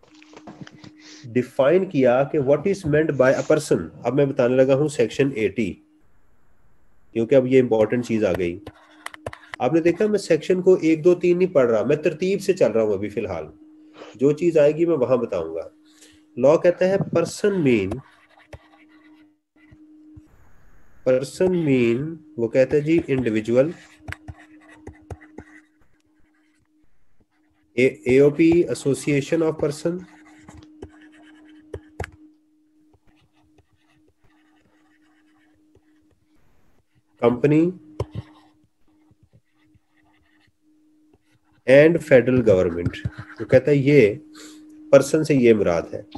डिफाइन किया कि what is meant by a person. अब मैं बताने लगा हूं सेक्शन एटी, क्योंकि अब ये इंपॉर्टेंट चीज आ गई। आपने देखा मैं सेक्शन को एक दो तीन नहीं पढ़ रहा, मैं तरतीब से चल रहा हूं अभी फिलहाल। जो चीज आएगी मैं वहां बताऊंगा। लॉ कहता है पर्सन मीन, पर्सन मीन वो कहता है जी individual, AOP association of person, company and federal government. तो कहता है ये पर्सन से ये मुराद है।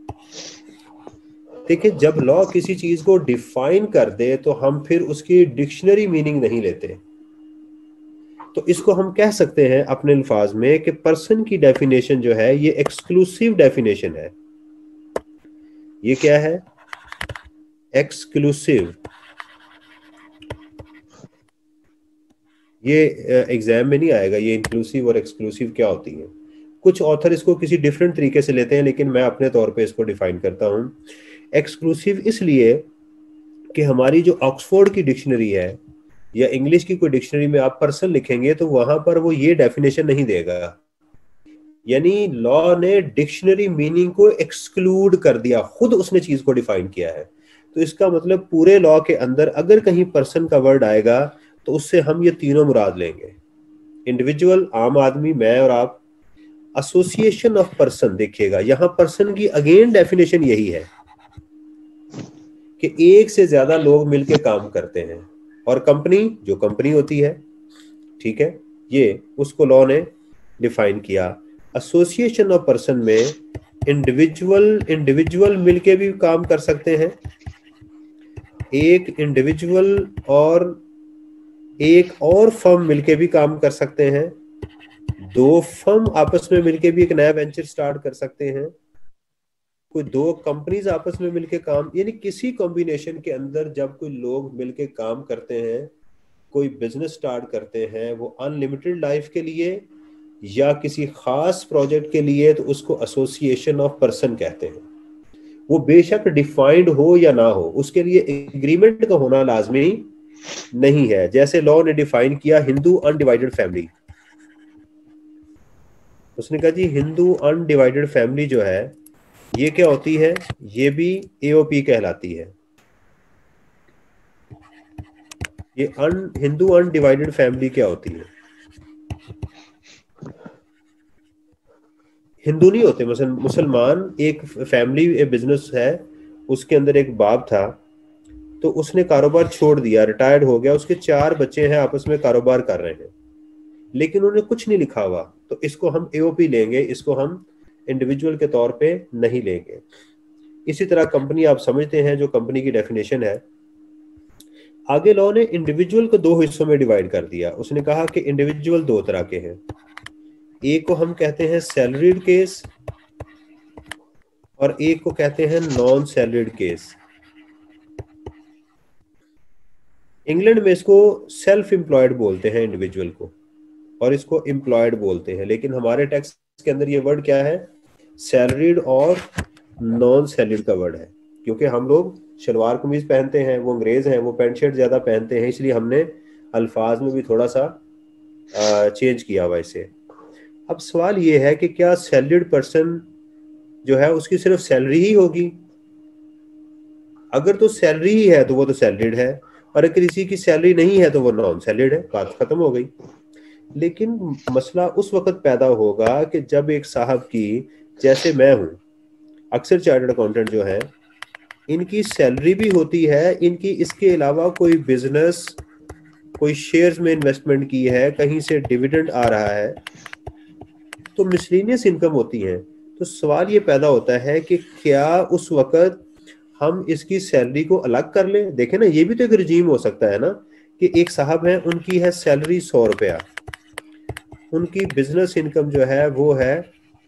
देखिए, जब लॉ किसी चीज को डिफाइन कर दे तो हम फिर उसकी डिक्शनरी मीनिंग नहीं लेते। तो इसको हम कह सकते हैं अपने अल्फाज में कि पर्सन की डेफिनेशन जो है ये एक्सक्लूसिव डेफिनेशन है। ये क्या है? एक्सक्लूसिव। ये एग्जाम में नहीं आएगा ये इंक्लूसिव और एक्सक्लूसिव क्या होती है। कुछ ऑथर इसको किसी डिफरेंट तरीके से लेते हैं, लेकिन मैं अपने तौर पे इसको डिफाइन करता हूं। एक्सक्लूसिव इसलिए कि हमारी जो ऑक्सफोर्ड की डिक्शनरी है या इंग्लिश की कोई डिक्शनरी में आप पर्सन लिखेंगे तो वहां पर वो ये डेफिनेशन नहीं देगा। यानी लॉ ने डिक्शनरी मीनिंग को एक्सक्लूड कर दिया, खुद उसने चीज को डिफाइन किया है। तो इसका मतलब पूरे लॉ के अंदर अगर कहीं पर्सन का वर्ड आएगा तो उससे हम ये तीनों मुराद लेंगे। इंडिविजुअल, आम आदमी, मैं और आप। एसोसिएशन ऑफ पर्सन, देखिएगा यहां पर्सन की अगेन डेफिनेशन यही है कि एक से ज्यादा लोग मिलकर काम करते हैं। और कंपनी, जो कंपनी होती है, ठीक है, ये उसको लॉ ने डिफाइन किया। एसोसिएशन ऑफ पर्सन में इंडिविजुअल इंडिविजुअल मिलके भी काम कर सकते हैं। एक इंडिविजुअल और एक और फर्म मिलके भी काम कर सकते हैं। दो फर्म आपस में मिलके भी एक नया वेंचर स्टार्ट कर सकते हैं। कोई दो कंपनीज आपस में मिलके काम, यानी किसी कॉम्बिनेशन के अंदर जब कोई लोग मिलके काम करते हैं, कोई बिजनेस स्टार्ट करते हैं, वो अनलिमिटेड लाइफ के लिए या किसी खास प्रोजेक्ट के लिए, तो उसको एसोसिएशन ऑफ पर्सन कहते हैं। वो बेशक डिफाइंड हो या ना हो, उसके लिए एग्रीमेंट का होना लाजमी नहीं है। जैसे लॉ ने डिफाइन किया हिंदू अनडिवाइडेड फैमिली, उसने कहा जी हिंदू अनडिवाइडेड फैमिली जो है ये क्या होती है, ये भी एओपी कहलाती है। ये अन हिंदू अनडिवाइडेड फैमिली क्या होती है? हिंदू नहीं होते, मसल मुसलमान एक फैमिली बिजनेस है, उसके अंदर एक बाप था, तो उसने कारोबार छोड़ दिया, रिटायर्ड हो गया, उसके चार बच्चे हैं आपस में कारोबार कर रहे हैं, लेकिन उन्हें कुछ नहीं लिखा हुआ, तो इसको हम एओपी लेंगे, इसको हम इंडिविजुअल के तौर पे नहीं लेंगे। इसी तरह कंपनी आप समझते हैं जो कंपनी की डेफिनेशन है। आगे लॉ ने इंडिविजुअल को दो हिस्सों में डिवाइड कर दिया। उसने कहा कि इंडिविजुअल दो तरह के हैं, एक को हम कहते हैं सैलरीड केस और एक को कहते हैं नॉन सैलरीड केस। इंग्लैंड में इसको सेल्फ एम्प्लॉयड बोलते हैं इंडिविजुअल को, और इसको एम्प्लॉयड बोलते हैं, लेकिन हमारे टैक्स के अंदर ये वर्ड क्या है, सैलरीड और नॉन सैलरीड का वर्ड है। क्योंकि हम लोग शलवार कमीज पहनते हैं, वो अंग्रेज हैं, वो पैंट शर्ट ज्यादा पहनते हैं, इसलिए हमने अल्फाज में भी थोड़ा सा चेंज किया हुआ इसे। अब सवाल ये है कि क्या सैलरीड पर्सन जो है उसकी सिर्फ सैलरी ही होगी? अगर तो सैलरी ही है तो वो तो सैलरीड है, और अगर किसी की सैलरी नहीं है तो वो नॉन सैलरीड है, बात खत्म हो गई। लेकिन मसला उस वक्त पैदा होगा कि जब एक साहब की, जैसे मैं हूं, अक्सर चार्टर्ड अकाउंटेंट जो है इनकी सैलरी भी होती है, इनकी इसके अलावा कोई बिजनेस, कोई शेयर्स में इन्वेस्टमेंट की है, कहीं से डिविडेंड आ रहा है, तो मिसलेनियस इनकम होती है। तो सवाल ये पैदा होता है कि क्या उस वक्त हम इसकी सैलरी को अलग कर लें? देखें ना, ये भी तो एक रजीम हो सकता है ना, कि एक साहब है, उनकी है सैलरी सौ रुपया, उनकी बिजनेस इनकम जो है वो है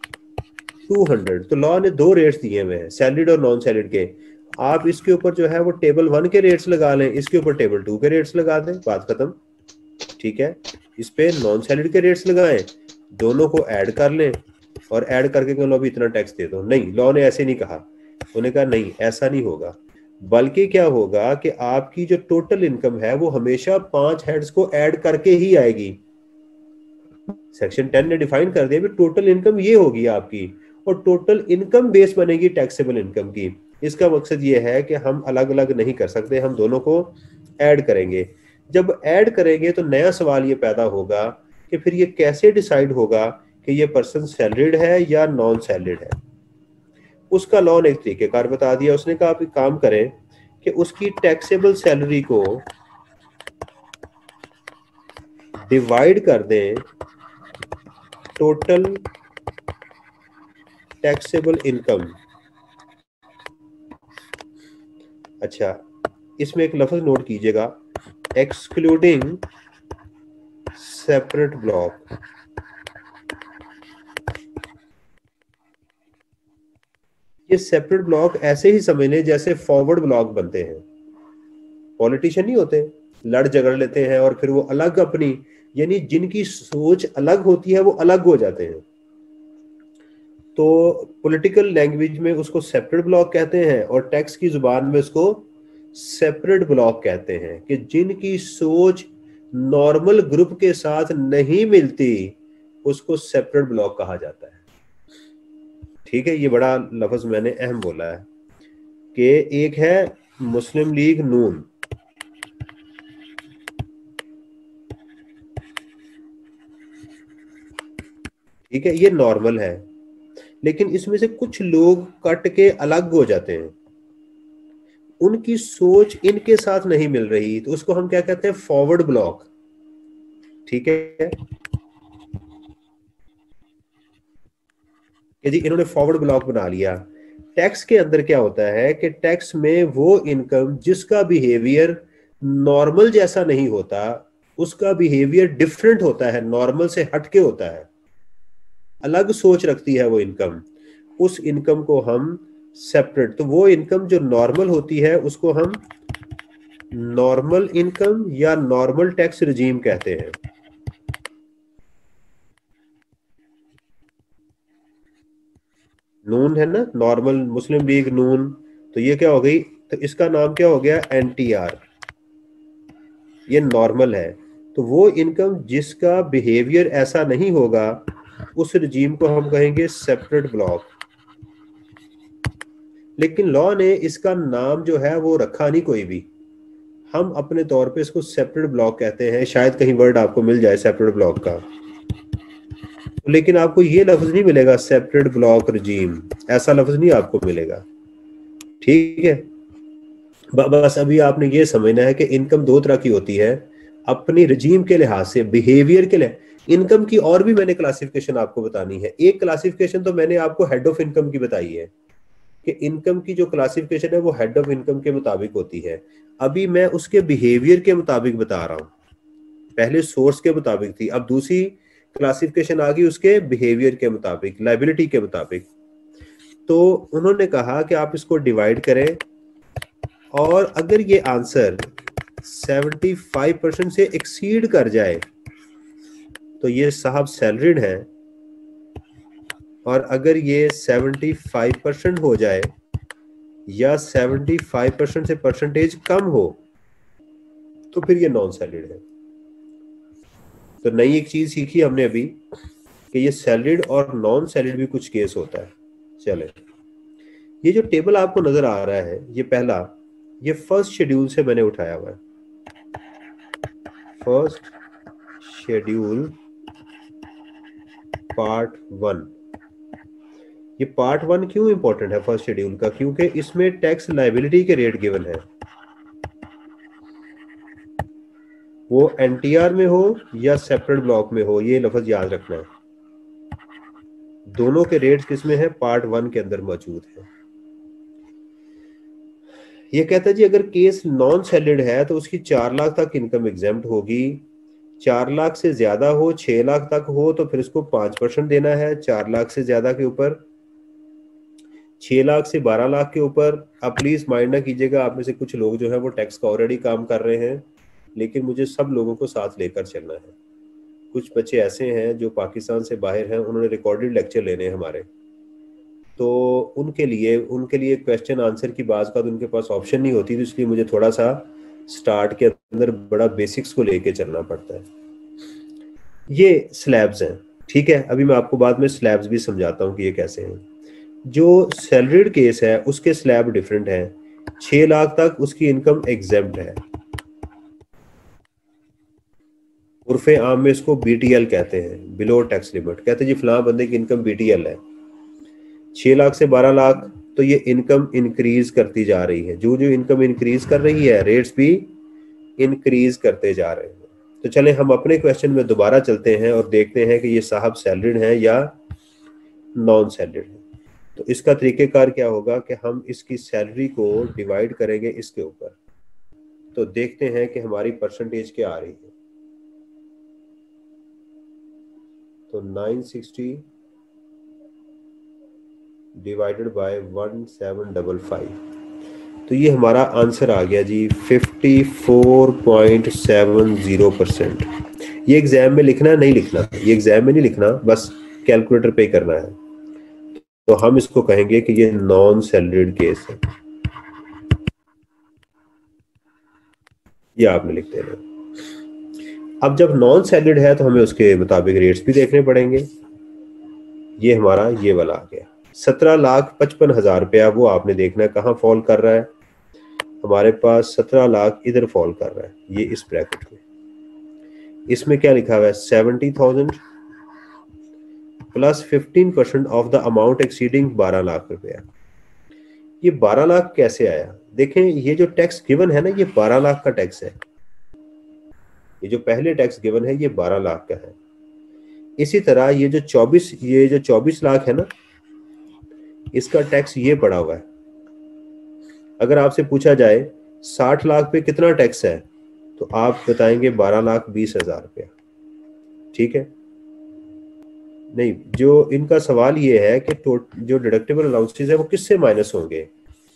टू हंड्रेड, तो लॉ ने दो रेट्स दिए हुए हैं, सैलरीड और नॉन सैलरीड के। आप इसके ऊपर जो है वो टेबल वन के रेट्स लगा लें, इसके ऊपर टेबल टू के रेट्स लगा दें, बात खत्म। ठीक है, इस पे नॉन सैलरीड के रेट्स लगाएं, दोनों को ऐड कर लें और ऐड करके कहो अभी इतना टैक्स दे दो। नहीं, लॉ ने ऐसे नहीं कहा। उन्होंने कहा नहीं, ऐसा नहीं होगा, बल्कि क्या होगा कि आपकी जो टोटल इनकम है वो हमेशा पांच हेड्स को ऐड करके ही आएगी। सेक्शन टेन ने डिफाइन कर दिया भी टोटल इनकम ये होगी आपकी, और टोटल इनकम बेस बनेगी टैक्सेबल इनकम की। इसका मकसद ये है कि हम अलग अलग नहीं कर सकते, हम दोनों को ऐड करेंगे। जब ऐड करेंगे तो नया सवाल ये पैदा होगा कि फिर ये कैसे डिसाइड होगा कि ये पर्सन सैलरीड है या नॉन सैलरीड है। उसका लॉ ने एक तरीकेकार बता दिया। उसने कहा आप एक काम करें कि उसकी टैक्सेबल सैलरी को डिवाइड कर दें टोटल टैक्सेबल इनकम। अच्छा, इसमें एक लफ्ज नोट कीजिएगा, एक्सक्लूडिंग सेपरेट ब्लॉक। ये सेपरेट ब्लॉक ऐसे ही समझ लें जैसे फॉरवर्ड ब्लॉक बनते हैं। पॉलिटिशियन नहीं होते, लड़ झगड़ लेते हैं और फिर वो अलग अपनी, यानी जिनकी सोच अलग होती है वो अलग हो जाते हैं। तो पॉलिटिकल लैंग्वेज में उसको सेपरेट ब्लॉक कहते हैं और टैक्स की जुबान में उसको सेपरेट ब्लॉक कहते हैं, कि जिनकी सोच नॉर्मल ग्रुप के साथ नहीं मिलती उसको सेपरेट ब्लॉक कहा जाता है। ठीक है, ये बड़ा लफ्ज मैंने अहम बोला है कि एक है मुस्लिम लीग नून, ठीक है, ये नॉर्मल है, लेकिन इसमें से कुछ लोग कट के अलग हो जाते हैं, उनकी सोच इनके साथ नहीं मिल रही, तो उसको हम क्या कहते हैं, फॉरवर्ड ब्लॉक। ठीक है कि जी इन्होंने फॉरवर्ड ब्लॉक बना लिया। टैक्स के अंदर क्या होता है कि टैक्स में वो इनकम जिसका बिहेवियर नॉर्मल जैसा नहीं होता, उसका बिहेवियर डिफरेंट होता है, नॉर्मल से हटके होता है, अलग सोच रखती है वो इनकम, उस इनकम को हम सेपरेट, तो वो इनकम जो नॉर्मल होती है उसको हम नॉर्मल इनकम या नॉर्मल टैक्स रिजीम कहते हैं। नून है ना, नॉर्मल मुस्लिम लीग नून, तो ये क्या हो गई, तो इसका नाम क्या हो गया, एनटीआर, ये नॉर्मल है। तो वो इनकम जिसका बिहेवियर ऐसा नहीं होगा उस रजीम को हम कहेंगे सेपरेट ब्लॉक। लेकिन लॉ ने इसका नाम जो है वो रखा नहीं कोई भी, हम अपने तौर पे इसको सेपरेट ब्लॉक कहते हैं। शायद कहीं वर्ड आपको मिल जाए सेपरेट ब्लॉक का, लेकिन आपको ये लफ्ज नहीं मिलेगा सेपरेट ब्लॉक रजीम, ऐसा लफ्ज नहीं आपको मिलेगा। ठीक है, बस अभी आपने ये समझना है कि इनकम दो तरह की होती है, अपनी रजीम के लिहाज से, बिहेवियर के लिए। इनकम की और भी मैंने क्लासिफिकेशन आपको बतानी है। एक क्लासिफिकेशन तो मैंने आपको हेड ऑफ इनकम की बताई है कि इनकम की जो क्लासिफिकेशन है वो हेड ऑफ इनकम के मुताबिक होती है। अभी मैं उसके बिहेवियर के मुताबिक बता रहा हूं, पहले सोर्स के मुताबिक थी, अब दूसरी क्लासिफिकेशन आ गई उसके बिहेवियर के मुताबिक, लायबिलिटी के मुताबिक। तो उन्होंने कहा कि आप इसको डिवाइड करें और अगर ये आंसर पचहत्तर परसेंट से एक्सीड कर जाए तो ये साहब सैलरीड है, और अगर ये पचहत्तर परसेंट हो जाए या पचहत्तर परसेंट से परसेंटेज कम हो तो फिर ये नॉन सैलरीड है। तो नई एक चीज सीखी हमने अभी कि ये सैलरीड और नॉन सैलरीड भी कुछ केस होता है। चले, ये जो टेबल आपको नजर आ रहा है, ये पहला, ये फर्स्ट शेड्यूल से मैंने उठाया हुआ है। First schedule part one. ये पार्ट वन क्यों इंपॉर्टेंट है फर्स्ट शेड्यूल का? क्योंकि इसमें टैक्स लायबिलिटी के रेट गिवन है, वो एनटीआर में हो या सेपरेट ब्लॉक में हो, ये लफ्ज याद रखना है। दोनों के रेट्स किसमें है? पार्ट वन के अंदर मौजूद है। ये कहता है जी अगर केस नॉन सैलरीड है तो उसकी चार लाख तक इनकम एग्जेम्प्ट होगी, चार लाख से ज्यादा हो, छह लाख तक हो तो फिर इसको पांच परसेंट देना है, चार लाख से ज्यादा के ऊपर, छह लाख से बारह लाख के ऊपर। आप प्लीज माइंड ना कीजिएगा, आप में से कुछ लोग जो है वो टैक्स का ऑलरेडी काम कर रहे हैं, लेकिन मुझे सब लोगों को साथ लेकर चलना है। कुछ बच्चे ऐसे हैं जो पाकिस्तान से बाहर हैं, उन्होंने रिकॉर्डेड लेक्चर लेने हैं हमारे, तो उनके लिए उनके लिए क्वेश्चन आंसर की बात का तो उनके पास ऑप्शन नहीं होती, तो इसलिए मुझे थोड़ा सा स्टार्ट के अंदर बड़ा बेसिक्स को लेके चलना पड़ता है। ये स्लैब्स हैं, ठीक है, अभी मैं आपको बाद में स्लैब्स भी समझाता हूँ कि ये कैसे हैं। जो सैलरीड केस है उसके स्लैब डिफरेंट है, छह लाख तक उसकी इनकम एग्जेम्प्ट है, उर्फे आम में इसको बीटीएल कहते हैं, बिलो टैक्स लिमिट। कहते हैं जी फलां बंदे की इनकम बीटीएल है, छह लाख से बारह लाख, तो ये इनकम इंक्रीज करती जा रही है। जो जो इनकम इंक्रीज कर रही है रेट्स भी इंक्रीज करते जा रहे हैं। तो चले हम अपने क्वेश्चन में दोबारा चलते हैं और देखते हैं कि ये साहब सैलरीड है या नॉन सैलरीड है। तो इसका तरीकेकार क्या होगा कि हम इसकी सैलरी को डिवाइड करेंगे इसके ऊपर, तो देखते हैं कि हमारी परसेंटेज क्या आ रही है। तो नौ सौ साठ divided by one seven five five, तो ये हमारा आंसर आ गया जी चौवन पॉइंट सात ज़ीरो परसेंट। ये एग्जाम में लिखना नहीं लिखना, ये एग्जाम में नहीं लिखना, बस कैलकुलेटर पे करना है। तो हम इसको कहेंगे कि ये नॉन सैलरीड केस है, ये आपने लिख देना। अब जब नॉन सैलरीड है तो हमें उसके मुताबिक रेट्स भी देखने पड़ेंगे। ये हमारा ये वाला आ गया सत्रह लाख पचपन हजार रुपया, वो आपने देखना है कहाँ फॉल कर रहा है। हमारे पास सत्रह लाख इधर फॉल कर रहा है, ये इस ब्रैकेट में। इसमें क्या लिखा हुआ है? Seventy thousand plus fifteen percent of the amount exceeding बारह लाख रुपया। ये बारह लाख कैसे आया? देखें, ये जो टैक्स गिवन है ना, ये बारह लाख का टैक्स है। ये जो पहले टैक्स गिवन है ये बारह लाख का है। इसी तरह ये जो चौबीस ये जो चौबीस लाख है ना, इसका टैक्स ये पड़ा हुआ है। अगर आपसे पूछा जाए साठ लाख पे कितना टैक्स है, तो आप बताएंगे बारह लाख बीस हजार रुपया। ठीक है, नहीं, जो इनका सवाल ये है कि जो डिडक्टेबल अलाउंसेस है वो किससे माइनस होंगे?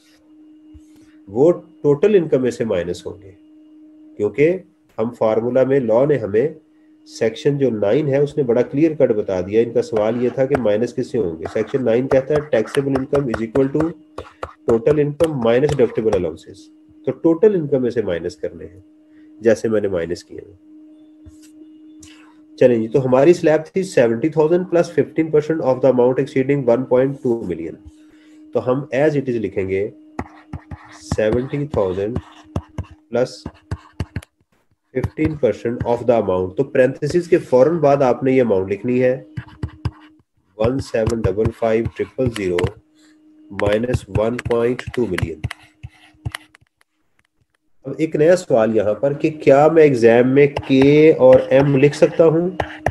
वो टोटल इनकम में से माइनस होंगे, क्योंकि हम फार्मूला में, लॉ ने हमें सेक्शन जो नाइन है उसने बड़ा क्लियर कट बता दिया। इनका सवाल ये था कि माइनस किससे होंगे। सेक्शन नाइन कहता है taxable income is equal to total income minus deductible allowances. तो टोटल इनकम में से माइनस करने हैं, जैसे मैंने माइनस किए हैं। चलें जी, तो हमारी स्लैब थी seventy thousand plus fifteen percent of the amount exceeding one point two million. तो हम एज इट इज लिखेंगे seventy thousand plus fifteen percent of the amount. तो पैरेंथेसिस के फौरन बाद आपने ये अमाउंट लिखनी है one seven double five triple zero minus one point two million. अब एक नया सवाल यहाँ पर कि क्या मैं एग्जाम में के और एम लिख सकता हूँ,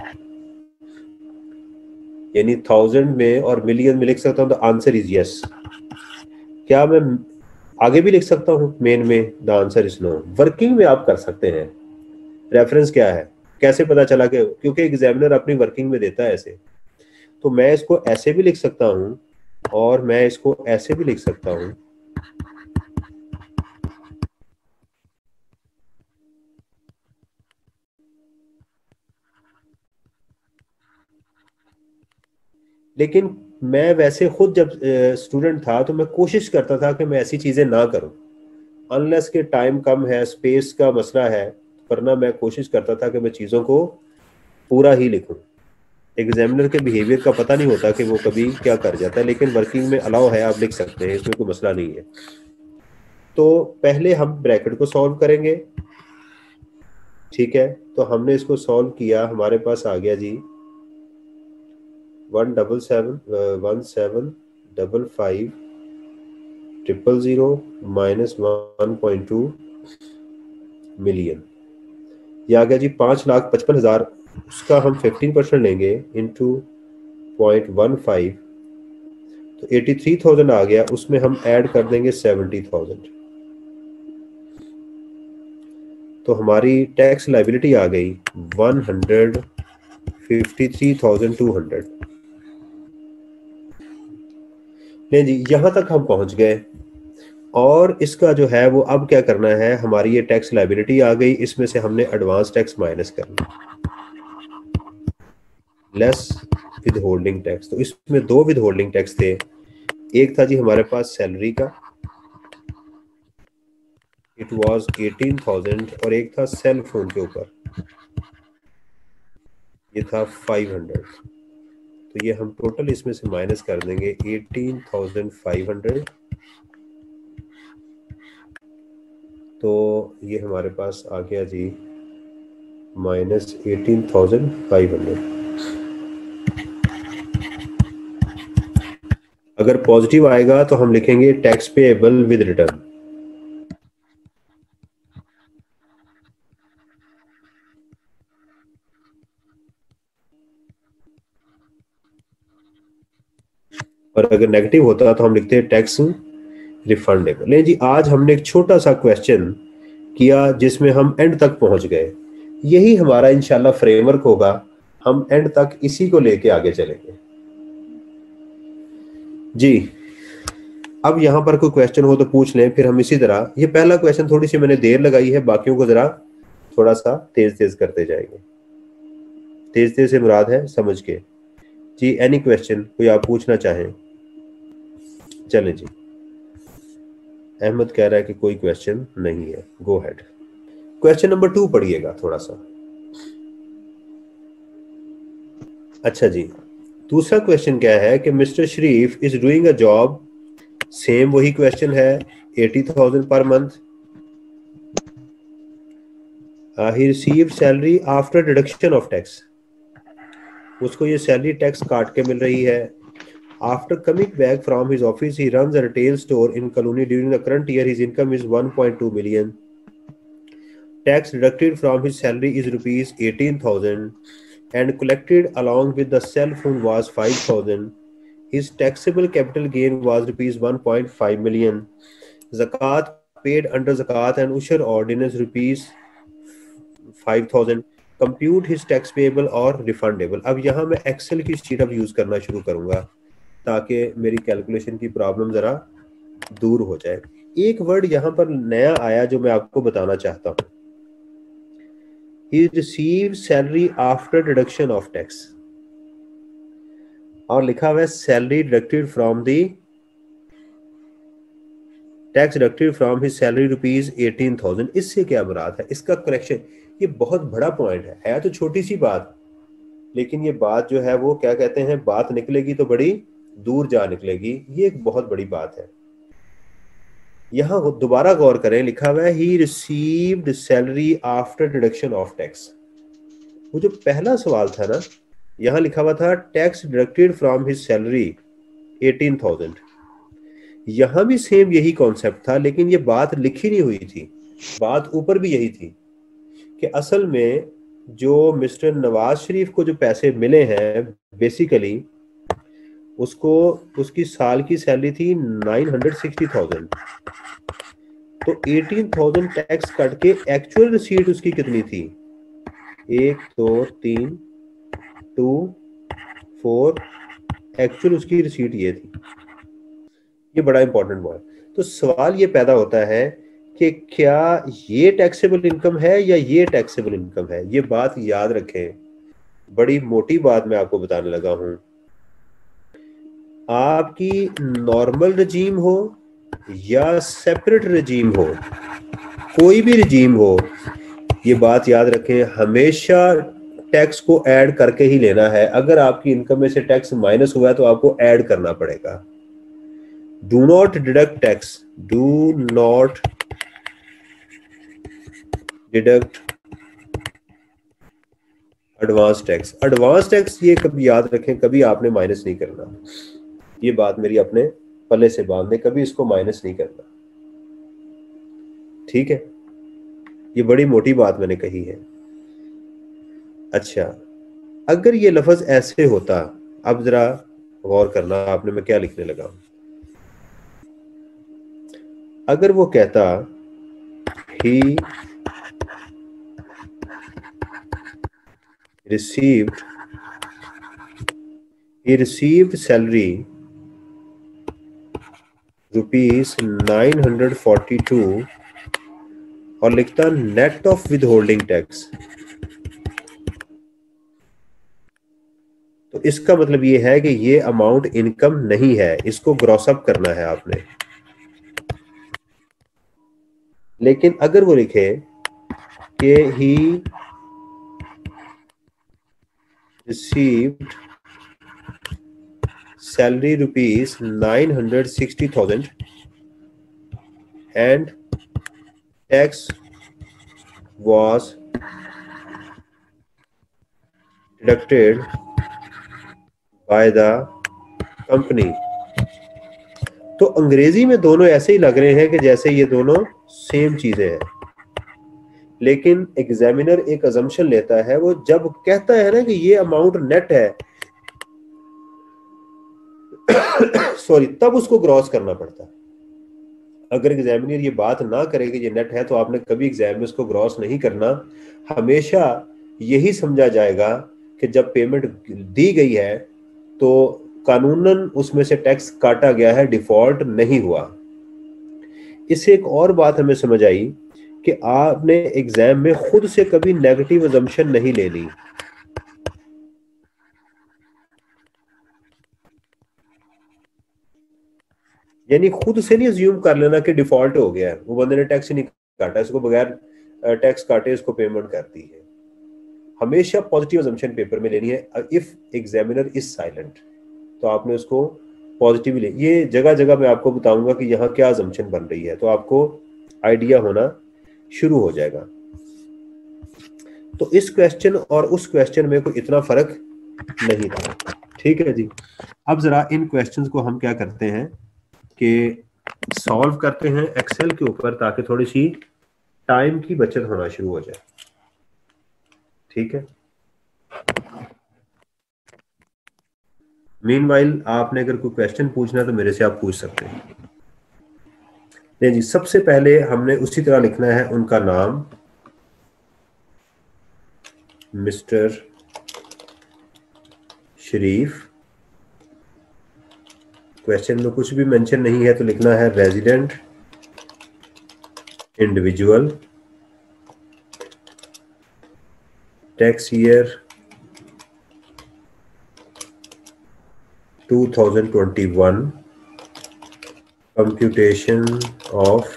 यानी थाउजेंड में और मिलियन में लिख सकता हूँ? The answer is yes. क्या मैं आगे भी लिख सकता हूँ मेन में? The answer is no. Working में आप कर सकते हैं। रेफरेंस क्या है, कैसे पता चला? कि क्योंकि एग्जामिनर अपनी वर्किंग में देता है ऐसे, तो मैं इसको ऐसे भी लिख सकता हूँ और मैं इसको ऐसे भी लिख सकता हूँ। लेकिन मैं वैसे खुद जब स्टूडेंट था तो मैं कोशिश करता था कि मैं ऐसी चीजें ना करूं, अनलेस के टाइम कम है, स्पेस का मसला है, वरना मैं कोशिश करता था कि मैं चीज़ों को पूरा ही लिखूं। एग्जामिनर के बिहेवियर का पता नहीं होता कि वो कभी क्या कर जाता है, लेकिन वर्किंग में अलाउ है, आप लिख सकते हैं, इसमें कोई मसला नहीं है। तो पहले हम ब्रैकेट को सॉल्व करेंगे, ठीक है? तो हमने इसको सॉल्व किया, हमारे पास आ गया जी one double seven one seven double five triple zero minus one point two million. ये आ गया जी पाँच लाख पचपन हजार। उसका हम फिफ्टीन परसेंट लेंगे इंटू पॉइंट वन फाइव, तो एटी थ्री थाउजेंड आ गया। उसमें हम ऐड कर देंगे सेवेंटी थाउजेंड, तो हमारी टैक्स लाइबिलिटी आ गई one hundred fifty three thousand two hundred. नहीं जी, यहां तक हम पहुंच गए और इसका जो है वो अब क्या करना है, हमारी ये टैक्स लाइबिलिटी आ गई, इसमें से हमने एडवांस टैक्स माइनस करना, लेस विद होल्डिंग टैक्स। तो इसमें दो विद होल्डिंग टैक्स थे, एक था जी हमारे पास सैलरी का, इट वाज एटीन थाउजेंड, और एक था सेल फोन के ऊपर, ये था फाइव हंड्रेड। तो ये हम टोटल इसमें से माइनस कर देंगे एटीन थाउजेंड फाइव हंड्रेड, तो ये हमारे पास आ गया जी minus eighteen thousand five hundred. अगर पॉजिटिव आएगा तो हम लिखेंगे टैक्स पेएबल विद रिटर्न। और अगर नेगेटिव होता तो हम लिखते हैं टैक्स रिफंडेबल। नहीं जी, आज हमने एक छोटा सा क्वेश्चन किया जिसमें हम एंड तक पहुंच गए। यही हमारा इंशाल्लाह फ्रेमवर्क होगा, हम एंड तक इसी को लेके आगे चलेंगे जी। अब यहां पर कोई क्वेश्चन हो तो पूछ लें, फिर हम इसी तरह, ये पहला क्वेश्चन थोड़ी सी मैंने देर लगाई है, बाकियों को जरा थोड़ा सा तेज तेज करते जाएंगे। तेज तेज से मुराद है समझ के जी। एनी क्वेश्चन कोई आप पूछना चाहें? चलें जी। अहमद कह रहा है कि कोई क्वेश्चन नहीं है, go ahead. Question number two पढ़िएगा थोड़ा सा। अच्छा जी, दूसरा क्वेश्चन क्या है कि mister Sharif is doing a job, same वही क्वेश्चन है, eighty thousand per month. He receive salary after deduction of tax, उसको ये सैलरी टैक्स काट के मिल रही है। After coming back from his office he runs a retail store in colony during the current year, his income is one point two million, tax deducted from his salary is rupees eighteen thousand and collected along with the cell phone was five thousand. His taxable capital gain was rupees one point five million. Zakat paid under Zakat and Ushur ordinance rupees five thousand. Compute his tax payable और refundable. अब यहाँ मैं Excel की sheet अब use करना शुरू करूंगा ताकि मेरी कैलकुलेशन की प्रॉब्लम जरा दूर हो जाए। एक वर्ड यहाँ पर नया आया जो मैं आपको बताना चाहता हूँ, he receives salary after deduction of tax, और लिखा हुआ है salary deducted from the tax deducted from his salary rupees eighteen thousand. इससे क्या मुराद है, इसका करेक्शन, ये बहुत बड़ा पॉइंट है, है तो छोटी सी बात, लेकिन ये बात जो है वो क्या कहते हैं, बात निकलेगी तो बड़ी दूर जा निकलेगी। ये एक बहुत बड़ी बात है। यहां दोबारा गौर करें, लिखा हुआ है he received salary after deduction of tax. वो जो पहला सवाल था ना, यहां लिखा हुआ था tax deducted from his salary eighteen thousand. यहां भी सेम यही कॉन्सेप्ट था, लेकिन ये बात लिखी नहीं हुई थी। बात ऊपर भी यही थी कि असल में जो मिस्टर नवाज शरीफ को जो पैसे मिले हैं, बेसिकली उसको उसकी साल की सैलरी थी नाइन हंड्रेड सिक्सटी थाउजेंड। तो एटीन थाउजेंड टैक्स कट के एक्चुअल रिसीट उसकी कितनी थी? एक दो तीन टू फोर, एक्चुअल उसकी रिसीट ये थी। ये बड़ा इंपॉर्टेंट पॉइंट। तो सवाल ये पैदा होता है कि क्या ये टैक्सेबल इनकम है या ये टैक्सेबल इनकम है। ये बात याद रखें, बड़ी मोटी बात मैं आपको बताने लगा हूं। आपकी नॉर्मल रजीम हो या सेपरेट रजीम हो, कोई भी रजीम हो, ये बात याद रखें, हमेशा टैक्स को ऐड करके ही लेना है। अगर आपकी इनकम में से टैक्स माइनस हुआ है तो आपको ऐड करना पड़ेगा। Do not deduct tax, do not deduct advance tax. Advance tax ये कभी याद रखें, कभी आपने माइनस नहीं करना। ये बात मेरी अपने पल्ले से बांधने, कभी इसको माइनस नहीं करना, ठीक है। ये बड़ी मोटी बात मैंने कही है। अच्छा, अगर ये लफ्ज ऐसे होता, अब जरा गौर करना आपने, मैं क्या लिखने लगा हूं। अगर वो कहता he received he received salary rupees nine hundred forty two और लिखता नेट ऑफ विदहोल्डिंग टैक्स, तो इसका मतलब ये है कि ये अमाउंट इनकम नहीं है, इसको ग्रॉस अप करना है आपने। लेकिन अगर वो लिखे कि he received salary rupees nine hundred sixty thousand and tax was deducted by the company, तो अंग्रेजी में दोनों ऐसे ही लग रहे हैं कि जैसे ये दोनों सेम चीजें हैं। लेकिन एग्जामिनर एक अजम्पशन लेता है, वो जब कहता है ना कि ये अमाउंट नेट है सॉरी तब उसको ग्रॉस करना पड़ता है। अगर एग्जामिनर ये बात ना करे कि ये नेट है, तो आपने कभी एग्जाम में उसको ग्रॉस नहीं करना। हमेशा यही समझा जाएगा कि जब पेमेंट दी गई है तो कानूनन उसमें से टैक्स काटा गया है, डिफॉल्ट नहीं हुआ। इससे एक और बात हमें समझ आई कि आपने एग्जाम में खुद से कभी नेगेटिव अजम्पशन नहीं लेनी। यानी खुद से नहीं अज्यूम कर लेना कि डिफॉल्ट हो गया है, वो बंदे ने टैक्स नहीं काटा, इसको बगैर टैक्स काटे इसको पेमेंट कर दी है। हमेशा पॉजिटिव अजम्पशन पेपर में लेनी है। इफ एग्जामिनर इज साइलेंट तो आपने उसको पॉजिटिव ले। ये जगह जगह मैं आपको बताऊंगा कि यहाँ क्या अजम्पशन बन रही है, तो आपको आइडिया होना शुरू हो जाएगा। तो इस क्वेश्चन और उस क्वेश्चन में कोई इतना फर्क नहीं था, ठीक है जी। अब जरा इन क्वेश्चंस को हम क्या करते हैं कि सॉल्व करते हैं एक्सेल के ऊपर, ताकि थोड़ी सी टाइम की बचत होना शुरू हो जाए, ठीक है। मीनवाइल आपने अगर कोई क्वेश्चन पूछना है तो मेरे से आप पूछ सकते हैं। नहीं जी, सबसे पहले हमने उसी तरह लिखना है उनका नाम, मिस्टर शरीफ। क्वेश्चन में कुछ भी मेंशन नहीं है तो लिखना है resident individual, tax year two thousand twenty one, computation of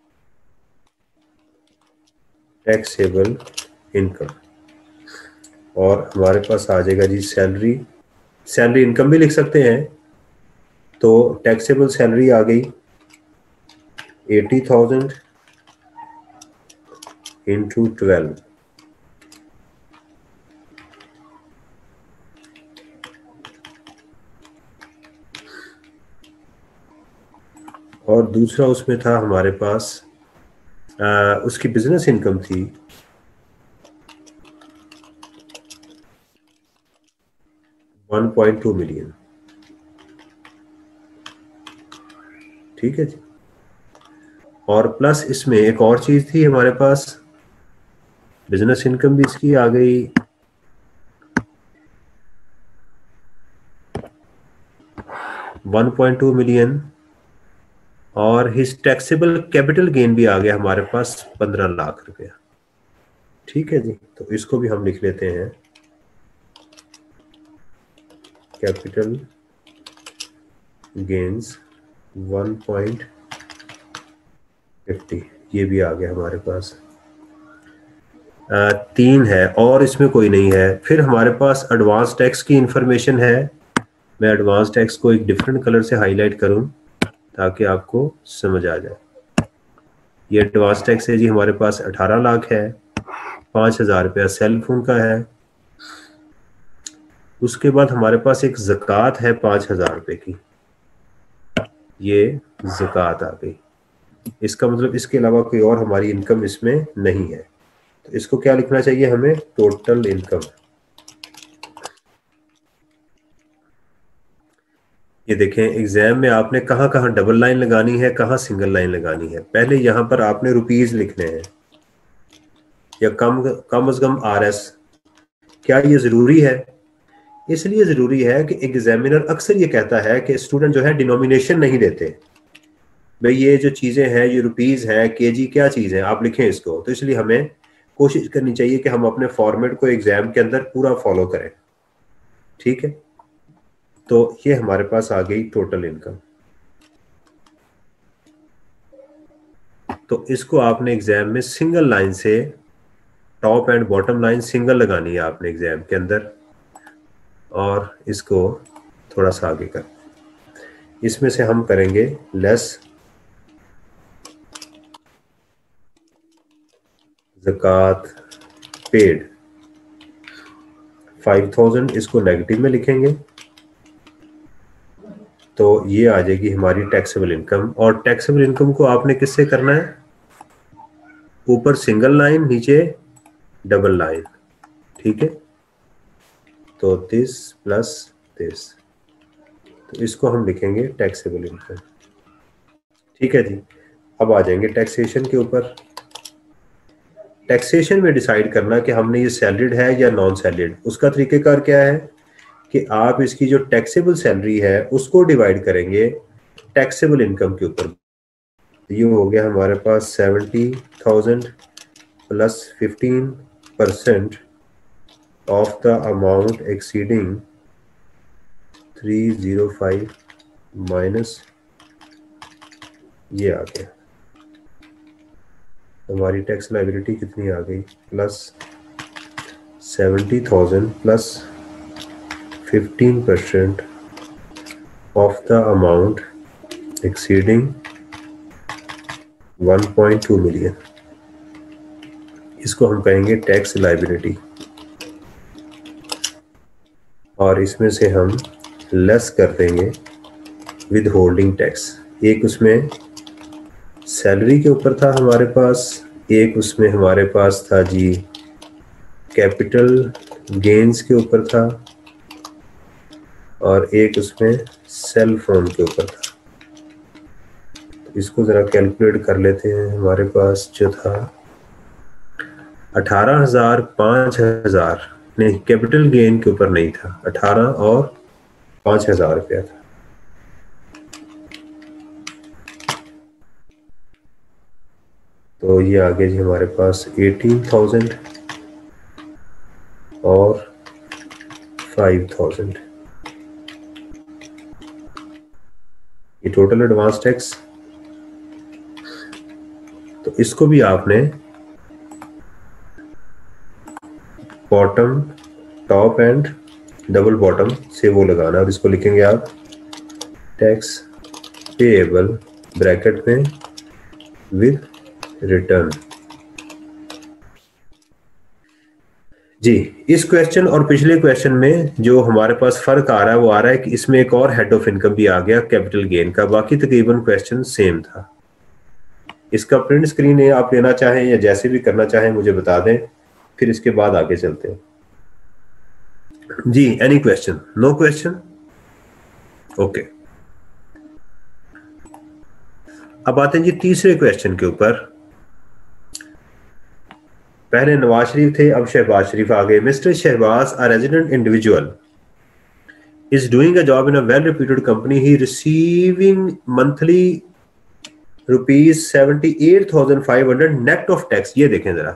taxable income. और हमारे पास आ जाएगा जी सैलरी, सैलरी इनकम भी लिख सकते हैं। तो टैक्सेबल सैलरी आ गई एटी थाउजेंड इंटू ट्वेल्व, और दूसरा उसमें था हमारे पास आ, उसकी बिजनेस इनकम थी वन पॉइंट टू मिलियन। ठीक है जी। और प्लस इसमें एक और चीज थी हमारे पास, बिजनेस इनकम भी इसकी आ गई वन पॉइंट टू मिलियन, और हिज टैक्सेबल कैपिटल गेन भी आ गया हमारे पास पंद्रह लाख रुपया। ठीक है जी। तो इसको भी हम लिख लेते हैं capital gains one point fifty, ये भी आ गया हमारे पास। आ, तीन है और इसमें कोई नहीं है। फिर हमारे पास एडवांस टैक्स की इंफॉर्मेशन है। मैं एडवांस टैक्स को एक डिफरेंट कलर से हाईलाइट करूं ताकि आपको समझ आ जाए। ये एडवांस टैक्स है जी, हमारे पास अठारह लाख है, पाँच हजार रुपया सेल फोन का है। उसके बाद हमारे पास एक ज़कात है पाँच हजार रुपये की, ये ज़कात आ गई। इसका मतलब इसके अलावा कोई और हमारी इनकम इसमें नहीं है। तो इसको क्या लिखना चाहिए हमें, टोटल इनकम। ये देखें एग्जाम में आपने कहाँ कहाँ डबल लाइन लगानी है, कहाँ सिंगल लाइन लगानी है। पहले यहां पर आपने रुपीज लिखने हैं या कम कम अज कम आर एस। क्या ये जरूरी है? इसलिए जरूरी है कि एग्जामिनर अक्सर ये कहता है कि स्टूडेंट जो है डिनोमिनेशन नहीं देते, भाई ये जो चीजें हैं ये रुपीज है, केजी क्या चीज है, आप लिखें इसको। तो इसलिए हमें कोशिश करनी चाहिए कि हम अपने फॉर्मेट को एग्जाम के अंदर पूरा फॉलो करें। ठीक है। तो ये हमारे पास आ गई टोटल इनकम। तो इसको आपने एग्जाम में सिंगल लाइन से, top and bottom line single लगानी है आपने एग्जाम के अंदर, और इसको थोड़ा सा आगे कर, इसमें से हम करेंगे लेस ज़कात पेड फाइव थाउजेंड, इसको नेगेटिव में लिखेंगे। तो ये आ जाएगी हमारी टैक्सेबल इनकम। और टैक्सेबल इनकम को आपने किससे करना है, ऊपर सिंगल लाइन, नीचे डबल लाइन। ठीक है। तो दिस प्लस दिस, तो इसको हम लिखेंगे टैक्सेबल इनकम। ठीक है जी। अब आ जाएंगे टैक्सेशन के ऊपर। टैक्सेशन में डिसाइड करना कि हमने ये सैलरीड है या नॉन सैलरीड। उसका तरीकेकार क्या है कि आप इसकी जो टैक्सेबल सैलरी है उसको डिवाइड करेंगे टैक्सेबल इनकम के ऊपर। ये हो गया हमारे पास seventy thousand plus fifteen percent of the amount exceeding three zero five minus, ये आ गया हमारी टैक्स लायबिलिटी कितनी आ गई, plus seventy thousand plus fifteen percent of the amount exceeding one point two million. इसको हम कहेंगे टैक्स लायबिलिटी, और इसमें से हम लेस कर देंगे विद होल्डिंग टैक्स। एक उसमें सैलरी के ऊपर था हमारे पास, एक उसमें हमारे पास था जी कैपिटल गेन्स के ऊपर था, और एक उसमें सेल फोन के ऊपर था। तो इसको जरा कैलकुलेट कर लेते हैं। हमारे पास जो था अठारह हजार पाँच हजार नहीं, कैपिटल गेन के ऊपर नहीं था, अठारह और पाँच हजार रुपया था। तो ये आ गया जी हमारे पास एटीन थाउजेंड और फाइव थाउजेंड, ये टोटल एडवांस टैक्स। तो इसको भी आपने bottom top and double bottom से वो लगाना, और इसको लिखेंगे आप टैक्स पेएबल ब्रैकेट में विद रिटर्न। जी, इस क्वेश्चन और पिछले क्वेश्चन में जो हमारे पास फर्क आ रहा है वो आ रहा है कि इसमें एक और हेड ऑफ इनकम भी आ गया कैपिटल गेन का, बाकी तकरीबन क्वेश्चन सेम था। इसका प्रिंट स्क्रीन है, आप लेना चाहें या जैसे भी करना चाहें मुझे बता दें, फिर इसके बाद आगे चलते हैं। जी, any question? No question? Okay, अब आते हैं जी तीसरे क्वेश्चन के ऊपर। पहले नवाज शरीफ थे, अब शहबाज शरीफ आ गए। Mister Shahbaz, a resident individual is doing a job in a well reputed company. He receiving monthly rupees seventy-eight thousand five hundred net of tax. ये देखें जरा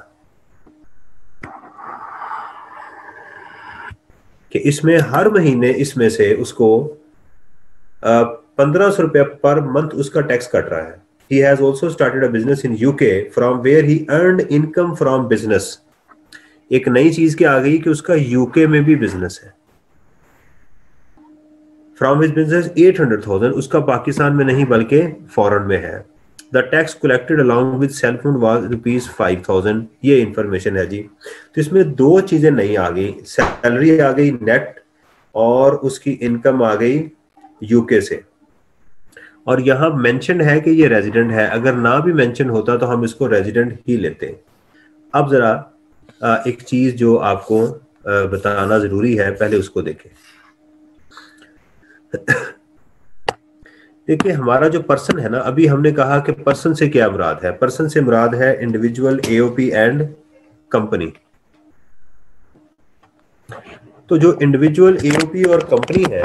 कि इसमें हर महीने इसमें से उसको पंद्रह सौ रुपया पर मंथ उसका टैक्स कट रहा है। He has also started a business in U K from where he earned income from business. एक नई चीज क्या आ गई कि उसका यूके में भी बिजनेस है। From his business eight hundred thousand, उसका पाकिस्तान में नहीं बल्कि फॉरेन में है। The tax collected along with cell phone was rupees five thousand. ये इंफॉर्मेशन है जी। तो इसमें दो चीजें नहीं आ गई, सैलरी आ गई नेट और उसकी इनकम आ गई यूके से, और यहाँ मेंशन है कि ये रेजिडेंट है। अगर ना भी मेंशन होता तो हम इसको रेजिडेंट ही लेते। अब जरा एक चीज जो आपको बताना जरूरी है, पहले उसको देखें। देखिए, हमारा जो पर्सन है ना, अभी हमने कहा कि पर्सन से क्या मुराद है। पर्सन से मुराद है इंडिविजुअल, एओपी एंड कंपनी। तो जो इंडिविजुअल, एओपी और कंपनी है,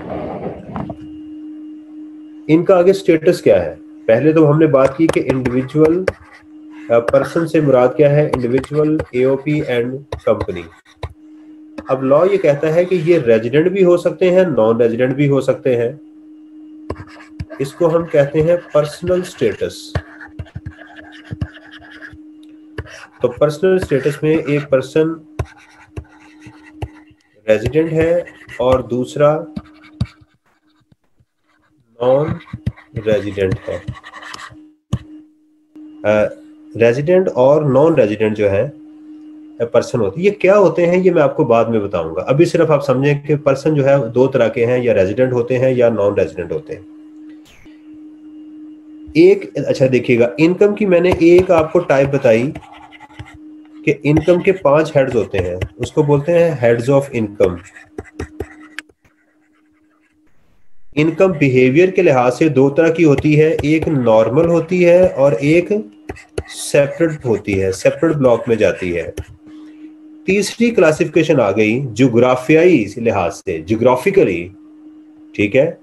इनका आगे स्टेटस क्या है। पहले तो हमने बात की कि इंडिविजुअल पर्सन से मुराद क्या है, इंडिविजुअल, एओपी एंड कंपनी। अब लॉ ये कहता है कि ये रेजिडेंट भी हो सकते हैं, नॉन रेजिडेंट भी हो सकते हैं। इसको हम कहते हैं पर्सनल स्टेटस। तो पर्सनल स्टेटस में एक पर्सन रेजिडेंट है और दूसरा नॉन रेजिडेंट है। रेजिडेंट uh, और नॉन रेजिडेंट जो है पर्सन होते हैं। ये क्या होते हैं ये मैं आपको बाद में बताऊंगा। अभी सिर्फ आप समझें कि पर्सन जो है दो तरह के हैं, या रेजिडेंट होते हैं या नॉन रेजिडेंट होते हैं। एक, अच्छा देखिएगा, इनकम की मैंने एक आपको टाइप बताई कि इनकम के पांच हेड्स होते हैं, उसको बोलते हैं heads of income. Income behaviour के लिहाज से दो तरह की होती है, एक नॉर्मल होती है और एक सेपरेट होती है, सेपरेट ब्लॉक में जाती है। तीसरी क्लासिफिकेशन आ गई ज्योग्राफियाई लिहाज से, ज्योग्राफिकली, ठीक है।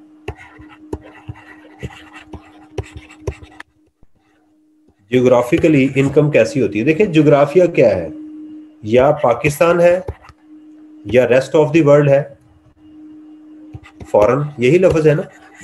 ज्योग्राफिकली इनकम कैसी होती है। देखिए, ज्योग्राफिया क्या है, या पाकिस्तान है या रेस्ट ऑफ द वर्ल्ड है, फॉरेन, यही लफ्ज है ना,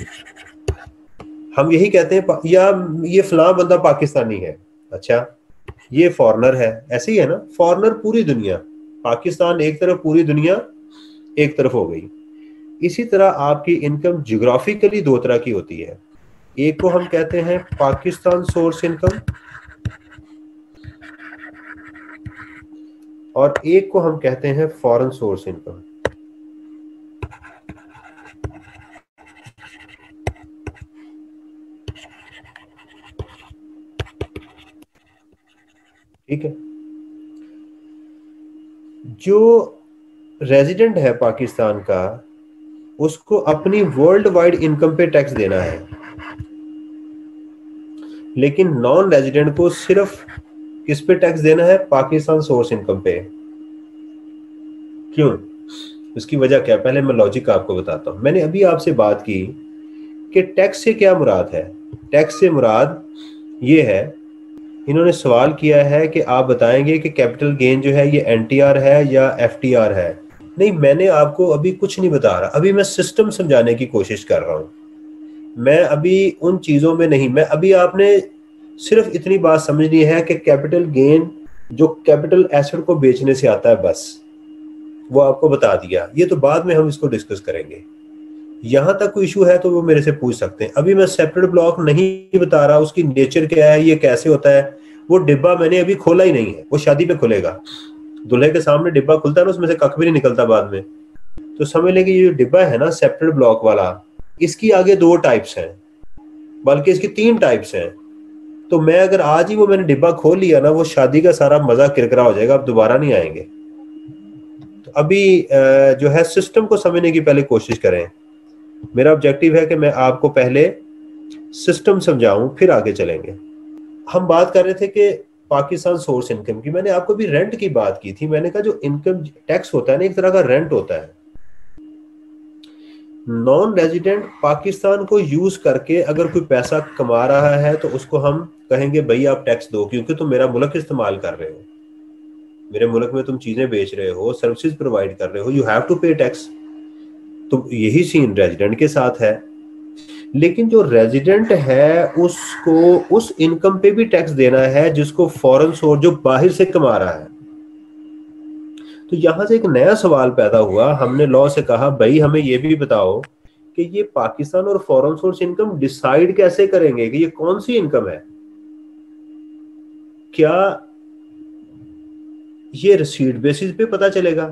हम यही कहते हैं, या ये फलां बंदा पाकिस्तानी है, अच्छा ये फॉरेनर है, ऐसे ही है ना। फॉरेनर पूरी दुनिया, पाकिस्तान एक तरफ, पूरी दुनिया एक तरफ हो गई। इसी तरह आपकी इनकम ज्योग्राफिकली दो तरह की होती है। एक को हम कहते हैं पाकिस्तान सोर्स इनकम और एक को हम कहते हैं फॉरेन सोर्स इनकम। ठीक है, जो रेजिडेंट है पाकिस्तान का उसको अपनी वर्ल्ड वाइड इनकम पे टैक्स देना है, लेकिन नॉन रेजिडेंट को सिर्फ किस पे टैक्स देना है, पाकिस्तान सोर्स इनकम पे। क्यों, उसकी वजह क्या, पहले मैं लॉजिक आपको बताता हूं। मैंने अभी आपसे बात की कि टैक्स से क्या मुराद है। टैक्स से मुराद ये है, इन्होंने सवाल किया है कि आप बताएंगे कि कैपिटल गेन जो है ये एनटीआर है या एफटीआर है। नहीं, मैंने आपको अभी कुछ नहीं बता रहा, अभी मैं सिस्टम समझाने की कोशिश कर रहा हूं। मैं अभी उन चीजों में नहीं, मैं अभी, आपने सिर्फ इतनी बात समझनी है कि कैपिटल गेन जो कैपिटल एसेट को बेचने से आता है, बस वो आपको बता दिया, ये तो बाद में हम इसको डिस्कस करेंगे। यहां तक कोई इशू है तो वो मेरे से पूछ सकते हैं। अभी मैं सेपरेट ब्लॉक नहीं बता रहा, उसकी नेचर क्या है, ये कैसे होता है। वो डिब्बा मैंने अभी खोला ही नहीं है, वो शादी पे खुलेगा। दूल्हे के सामने डिब्बा खुलता है ना, उसमें से कख भी नहीं निकलता बाद में। तो समझ लें कि ये डिब्बा है ना सेपरेट ब्लॉक वाला, इसकी आगे दो टाइप्स हैं, बल्कि इसकी तीन टाइप्स हैं। तो मैं अगर आज ही वो मैंने डिब्बा खोल लिया ना, वो शादी का सारा मजा किरकिरा हो जाएगा, अब दोबारा नहीं आएंगे। तो अभी जो है सिस्टम को समझने की पहले कोशिश करें। मेरा ऑब्जेक्टिव है कि मैं आपको पहले सिस्टम समझाऊं, फिर आगे चलेंगे। हम बात कर रहे थे कि पाकिस्तान सोर्स इनकम की, मैंने आपको भी रेंट की बात की थी। मैंने कहा जो इनकम टैक्स होता है ना, एक तरह का रेंट होता है। नॉन रेजिडेंट पाकिस्तान को यूज करके अगर कोई पैसा कमा रहा है तो उसको हम कहेंगे भाई आप टैक्स दो, क्योंकि तुम मेरा मुल्क इस्तेमाल कर रहे हो, मेरे मुल्क में तुम चीजें बेच रहे हो, सर्विसेज प्रोवाइड कर रहे हो, you have to pay tax. तो यही सीन रेजिडेंट के साथ है। लेकिन जो रेजिडेंट है उसको उस इनकम पे भी टैक्स देना है जिसको फॉरेन सोर्स, जो बाहर से कमा रहा है। तो यहां से एक नया सवाल पैदा हुआ। हमने लॉ से कहा भाई हमें ये भी बताओ कि ये पाकिस्तान और फॉरेन सोर्स इनकम डिसाइड कैसे करेंगे कि ये कौन सी इनकम है। क्या ये रिसीट बेसिस पे पता चलेगा?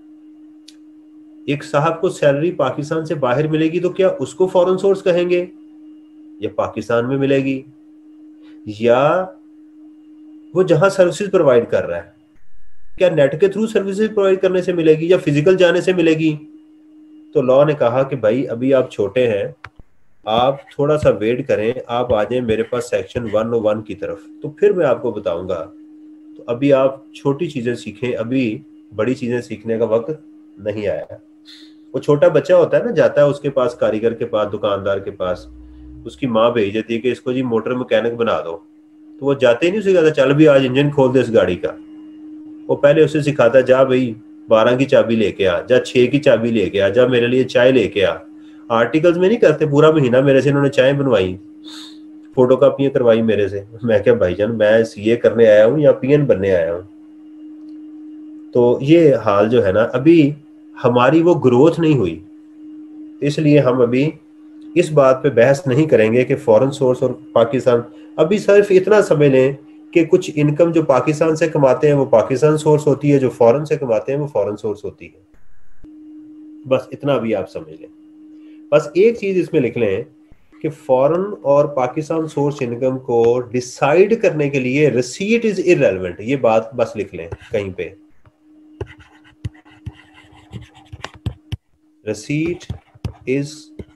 एक साहब को सैलरी पाकिस्तान से बाहर मिलेगी तो क्या उसको फॉरेन सोर्स कहेंगे, या पाकिस्तान में मिलेगी, या वो जहां सर्विसेज प्रोवाइड कर रहा है, क्या नेट के थ्रू सर्विसेज प्रोवाइड करने से मिलेगी या फिजिकल जाने से मिलेगी? तो लॉ ने कहा कि भाई अभी आप छोटे हैं, आप थोड़ा सा वेट करें, आप आ जाएं मेरे पास सेक्शन वन ओ वन की तरफ, तो फिर मैं आपको बताऊंगा। तो अभी आप छोटी चीजें सीखें, अभी बड़ी चीजें सीखने का वक्त नहीं आया। वो छोटा बच्चा होता है ना, जाता है उसके पास, कारीगर के पास, दुकानदार के पास, उसकी माँ भेज देती है कि इसको जी मोटर मैकेनिक बना दो। तो वो जाते ही नहीं, उसे कहता चल भी आज इंजन खोल दे इस गाड़ी का। वो पहले उसे सिखाता जा भाई बारह की चाबी लेके आ, जा छह की चाबी लेके आ, जा मेरे लिए चाय लेके आ। आर्टिकल्स में नहीं करते, पूरा महीना मेरे से इन्होंने चाय बनवाई, फोटो कापियां करवाई मेरे से। मैं क्या भाईजान, मैं सीए करने आया हूँ या पीएन बनने आया हूँ? तो ये हाल जो है ना, अभी हमारी वो ग्रोथ नहीं हुई, इसलिए हम अभी इस बात पे बहस नहीं करेंगे कि फॉरेन सोर्स और पाकिस्तान। अभी सिर्फ इतना समझ लें कि कुछ इनकम जो पाकिस्तान से कमाते हैं वो पाकिस्तान सोर्स होती है, जो फॉरेन से कमाते हैं वो फॉरेन सोर्स होती है। बस इतना भी आप समझ लें। बस एक चीज इसमें लिख लें कि फॉरेन और पाकिस्तान सोर्स इनकम को डिसाइड करने के लिए रिसीट इज इररेलेवेंट, ये बात बस लिख लें कहीं पे। रिसीट इज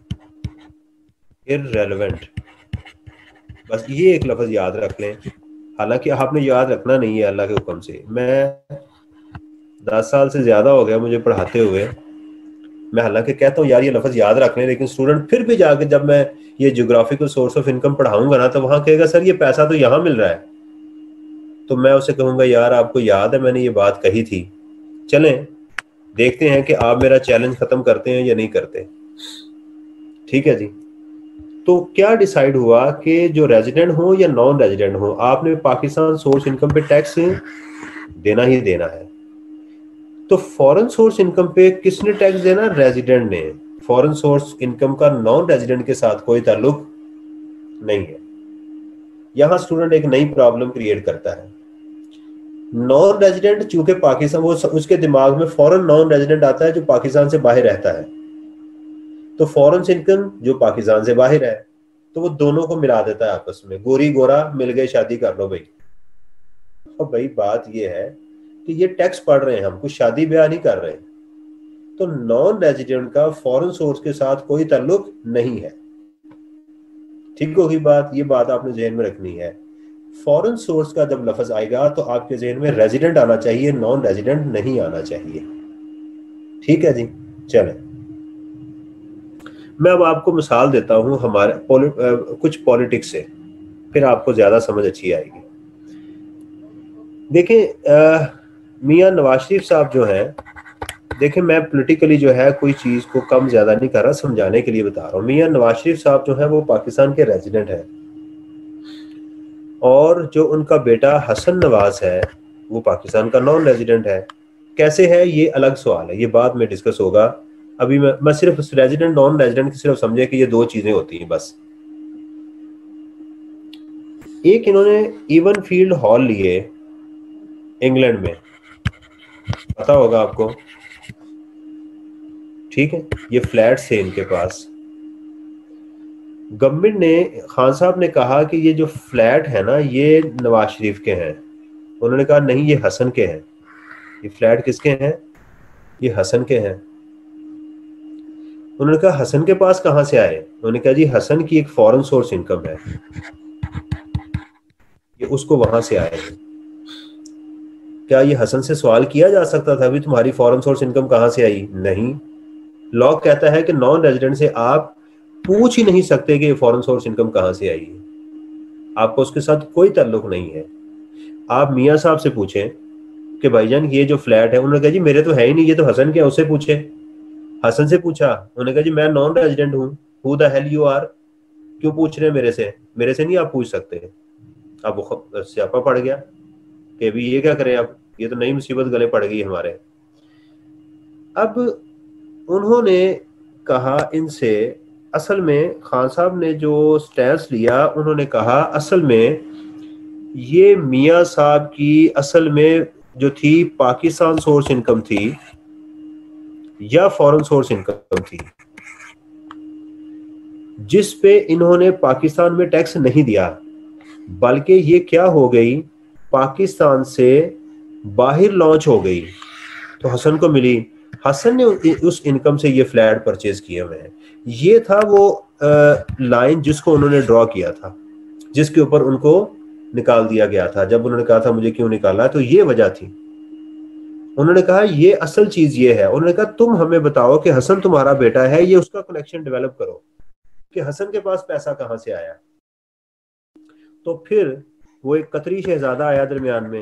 इररेलेवेंट, बस ये एक लफ्ज याद रख लें। हालांकि आपने याद रखना नहीं है अल्लाह के हुक्म से। मैं दस साल से ज्यादा हो गया मुझे पढ़ाते हुए। मैं हालांकि कहता हूँ यार ये लफ्ज याद रख लें, लेकिन स्टूडेंट फिर भी जाके जब मैं ये ज्योग्राफिकल सोर्स ऑफ इनकम पढ़ाऊंगा ना, तो वहां कहेगा सर ये पैसा तो यहाँ मिल रहा है। तो मैं उसे कहूंगा यार आपको याद है मैंने ये बात कही थी। चलें देखते हैं कि आप मेरा चैलेंज खत्म करते हैं या नहीं करते। ठीक है जी। तो क्या डिसाइड हुआ कि जो रेजिडेंट हो या नॉन रेजिडेंट हो, आपने पाकिस्तान सोर्स इनकम पे टैक्स देना ही देना है। तो फॉरेन सोर्स इनकम पे किसने टैक्स देना? रेजिडेंट ने। फॉरेन सोर्स इनकम का नॉन रेजिडेंट के साथ कोई ताल्लुक नहीं है। यहां स्टूडेंट एक नई प्रॉब्लम क्रिएट करता है। नॉन रेजिडेंट चूंकि पाकिस्तान, वो उसके दिमाग में फॉरेन नॉन रेजिडेंट आता है जो पाकिस्तान से बाहर रहता है। तो फॉरेन इनकम जो पाकिस्तान से बाहर है, तो वो दोनों को मिला देता है आपस में, गोरी गोरा मिल गए शादी कर लो भाई। अब भाई बात ये है कि ये टैक्स पढ़ रहे हैं हम, कुछ शादी ब्याह नहीं कर रहे। तो नॉन रेजिडेंट का फॉरेन सोर्स के साथ कोई ताल्लुक नहीं है। ठीक होगी बात? ये बात आपने जहन में रखनी है। फॉरेन सोर्स का जब लफ्ज आएगा तो आपके जहन में रेजिडेंट आना चाहिए, नॉन रेजिडेंट नहीं आना चाहिए। ठीक है जी। चलें मैं अब आपको मिसाल देता हूं हमारे पॉलि, कुछ पॉलिटिक्स से, फिर आपको ज्यादा समझ अच्छी आएगी। देखें मियां नवाज शरीफ साहब जो हैं, देखें मैं पॉलिटिकली जो है कोई चीज को कम ज्यादा नहीं कर रहा, समझाने के लिए बता रहा हूँ। मियां नवाज शरीफ साहब जो है वो पाकिस्तान के रेजिडेंट हैं, और जो उनका बेटा हसन नवाज है वो पाकिस्तान का नॉन रेजिडेंट है। कैसे है ये अलग सवाल है, ये बाद में डिस्कस होगा। अभी मैं मैं सिर्फ रेजिडेंट नॉन रेजिडेंट की सिर्फ समझे कि ये दो चीजें होती हैं बस। एक इन्होंने इवन फील्ड हॉल लिए इंग्लैंड में, पता होगा आपको, ठीक है, ये फ्लैट्स थे इनके पास। गवर्नमेंट ने, खान साहब ने कहा कि ये जो फ्लैट है ना ये नवाज शरीफ के हैं। उन्होंने कहा नहीं ये हसन के हैं। ये फ्लैट किसके हैं? ये हसन के हैं। उन्होंने कहा हसन के पास कहां से आए? उन्होंने कहा जी हसन की एक फॉरेन सोर्स इनकम है, ये उसको वहां से आए हैं। क्या ये हसन से सवाल किया जा सकता था भी तुम्हारी फॉरेन सोर्स इनकम कहां से आई? नहीं, लॉ कहता है कि नॉन रेजिडेंट से आप पूछ ही नहीं सकते कि ये फॉरेन सोर्स इनकम कहां से आई है, आपको उसके साथ कोई ताल्लुक नहीं है। आप मियाँ साहब से पूछें कि भाईजान ये जो फ्लैट है, उन्होंने कहा जी मेरे तो है ही नहीं, ये तो हसन के, उससे पूछे। हसन से पूछा, उन्होंने कहा जी मैं नॉन रेजिडेंट हूँ, who the hell you are, क्यों पूछ रहे हैं मेरे से? मेरे से नहीं आप पूछ सकते। अब स्यापा पड़ गया कि अभी ये क्या करें, अब ये तो नई मुसीबत गले पड़ गई हमारे। अब उन्होंने कहा इनसे, असल में खान साहब ने जो स्टैंस लिया, उन्होंने कहा असल में ये मियाँ साहब की असल में जो थी पाकिस्तान सोर्स इनकम थी या फॉरेन सोर्स इनकम थी, जिस पे इन्होंने पाकिस्तान में टैक्स नहीं दिया, बल्कि ये क्या हो गई, पाकिस्तान से बाहर लॉन्च हो गई तो हसन को मिली। हसन ने उस इनकम से ये फ्लैट परचेज किए हुए हैं। ये था वो आ, लाइन जिसको उन्होंने ड्रॉ किया था, जिसके ऊपर उनको निकाल दिया गया था। जब उन्होंने कहा था मुझे क्यों निकाला, तो ये वजह थी। उन्होंने कहा ये असल चीज ये है, उन्होंने कहा तुम हमें बताओ कि हसन तुम्हारा बेटा है, ये उसका कनेक्शन डेवलप करो कि हसन के पास पैसा कहां से आया। तो फिर वो एक कतरी शहजादा आया दरमियान में,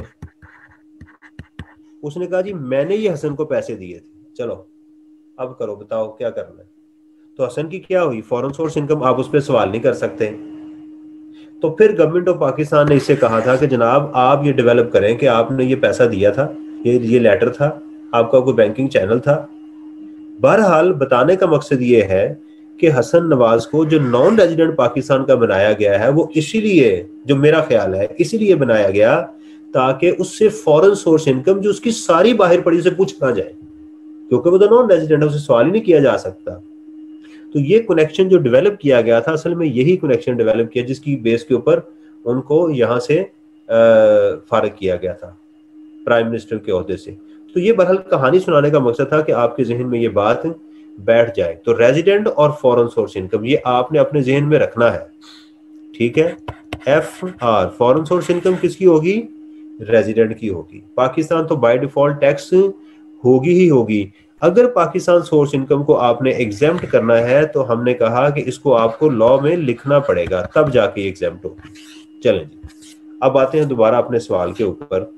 उसने कहा जी मैंने ये हसन को पैसे दिए थे, चलो अब करो, बताओ क्या करना है। तो हसन की क्या हुई, फॉरेन सोर्स इनकम, आप उस पर सवाल नहीं कर सकते। तो फिर गवर्नमेंट ऑफ पाकिस्तान ने इससे कहा था कि जनाब आप ये डेवलप करें कि आपने ये पैसा दिया था, ये ये लेटर था, आपका कोई बैंकिंग चैनल था। बहरहाल बताने का मकसद ये है कि हसन नवाज को जो नॉन रेजिडेंट पाकिस्तान का बनाया गया है, वो इसीलिए, जो मेरा ख्याल है इसीलिए बनाया गया ताकि उससे फॉरेन सोर्स इनकम जो उसकी सारी बाहर पड़ी उसे पूछा जाए, क्योंकि वो तो नॉन रेजिडेंट है, उसे सवाल ही नहीं किया जा सकता। तो ये कनेक्शन जो डेवलप किया गया था, असल में यही कनेक्शन डेवलप किया जिसकी बेस के ऊपर उनको यहाँ से फारिग किया गया था प्राइम मिनिस्टर के ओहदे से। तो ये बहरहाल कहानी सुनाने का मकसद था कि आपके जहन में ये बात बैठ जाए। तो रेजिडेंट और फॉरेन सोर्स इनकम ये आपने अपने जहन में रखना है, ठीक है। F R foreign source income किसकी होगी? रेजिडेंट की होगी। पाकिस्तान तो बाय डिफॉल्ट टैक्स होगी ही होगी। अगर पाकिस्तान सोर्स इनकम को आपने एग्जेम्प्ट करना है तो हमने कहा कि इसको आपको लॉ में लिखना पड़ेगा, तब जाके एग्जेम्प्ट होगी। चलें जी, अब आते हैं दोबारा अपने सवाल के ऊपर।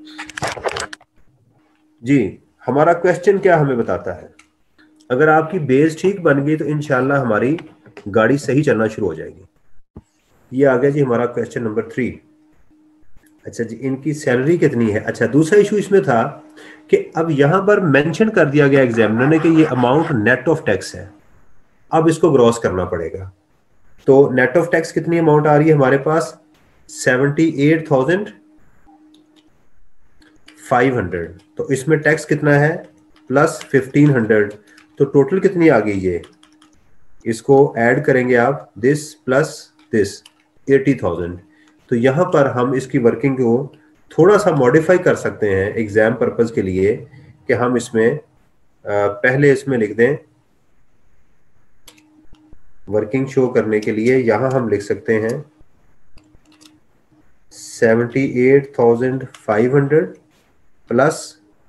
जी, हमारा क्वेश्चन क्या हमें बताता है? अगर आपकी बेस ठीक बन गई तो इंशाल्लाह हमारी गाड़ी सही चलना शुरू हो जाएगी। ये आ गया जी हमारा क्वेश्चन नंबर थ्री। अच्छा जी, इनकी सैलरी कितनी है? अच्छा, दूसरा इशू इसमें था कि अब यहां पर मेंशन कर दिया गया एग्जामिनर ने कि ये अमाउंट नेट ऑफ टैक्स है, अब इसको ग्रॉस करना पड़ेगा। तो नेट ऑफ टैक्स कितनी अमाउंट आ रही है हमारे पास? Seventy eight thousand five hundred. तो इसमें टैक्स कितना है? Plus fifteen hundred. तो टोटल कितनी आ गई ये? इसको ऐड करेंगे आप, this plus this, eighty thousand. तो यहां पर हम इसकी वर्किंग को थोड़ा सा मॉडिफाई कर सकते हैं एग्जाम पर्पस के लिए कि हम इसमें आ, पहले इसमें लिख दें, वर्किंग शो करने के लिए यहां हम लिख सकते हैं seventy eight thousand five hundred plus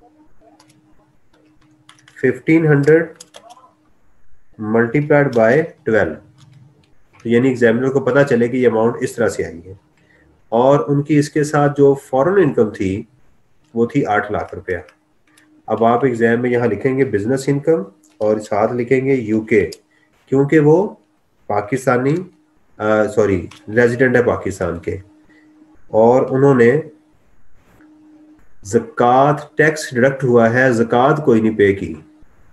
fifteen hundred multiplied by twelve. तो यानी एग्जामिनर को पता चले कि ये अमाउंट इस तरह से आई है। और उनकी इसके साथ जो फॉरेन इनकम थी वो थी आठ लाख रुपया। अब आप एग्जाम में यहाँ लिखेंगे बिजनेस इनकम और साथ लिखेंगे यूके, क्योंकि वो पाकिस्तानी सॉरी रेजिडेंट है पाकिस्तान के, और उन्होंने ज़कात टैक्स डिडक्ट हुआ है, ज़कात कोई नहीं पे की,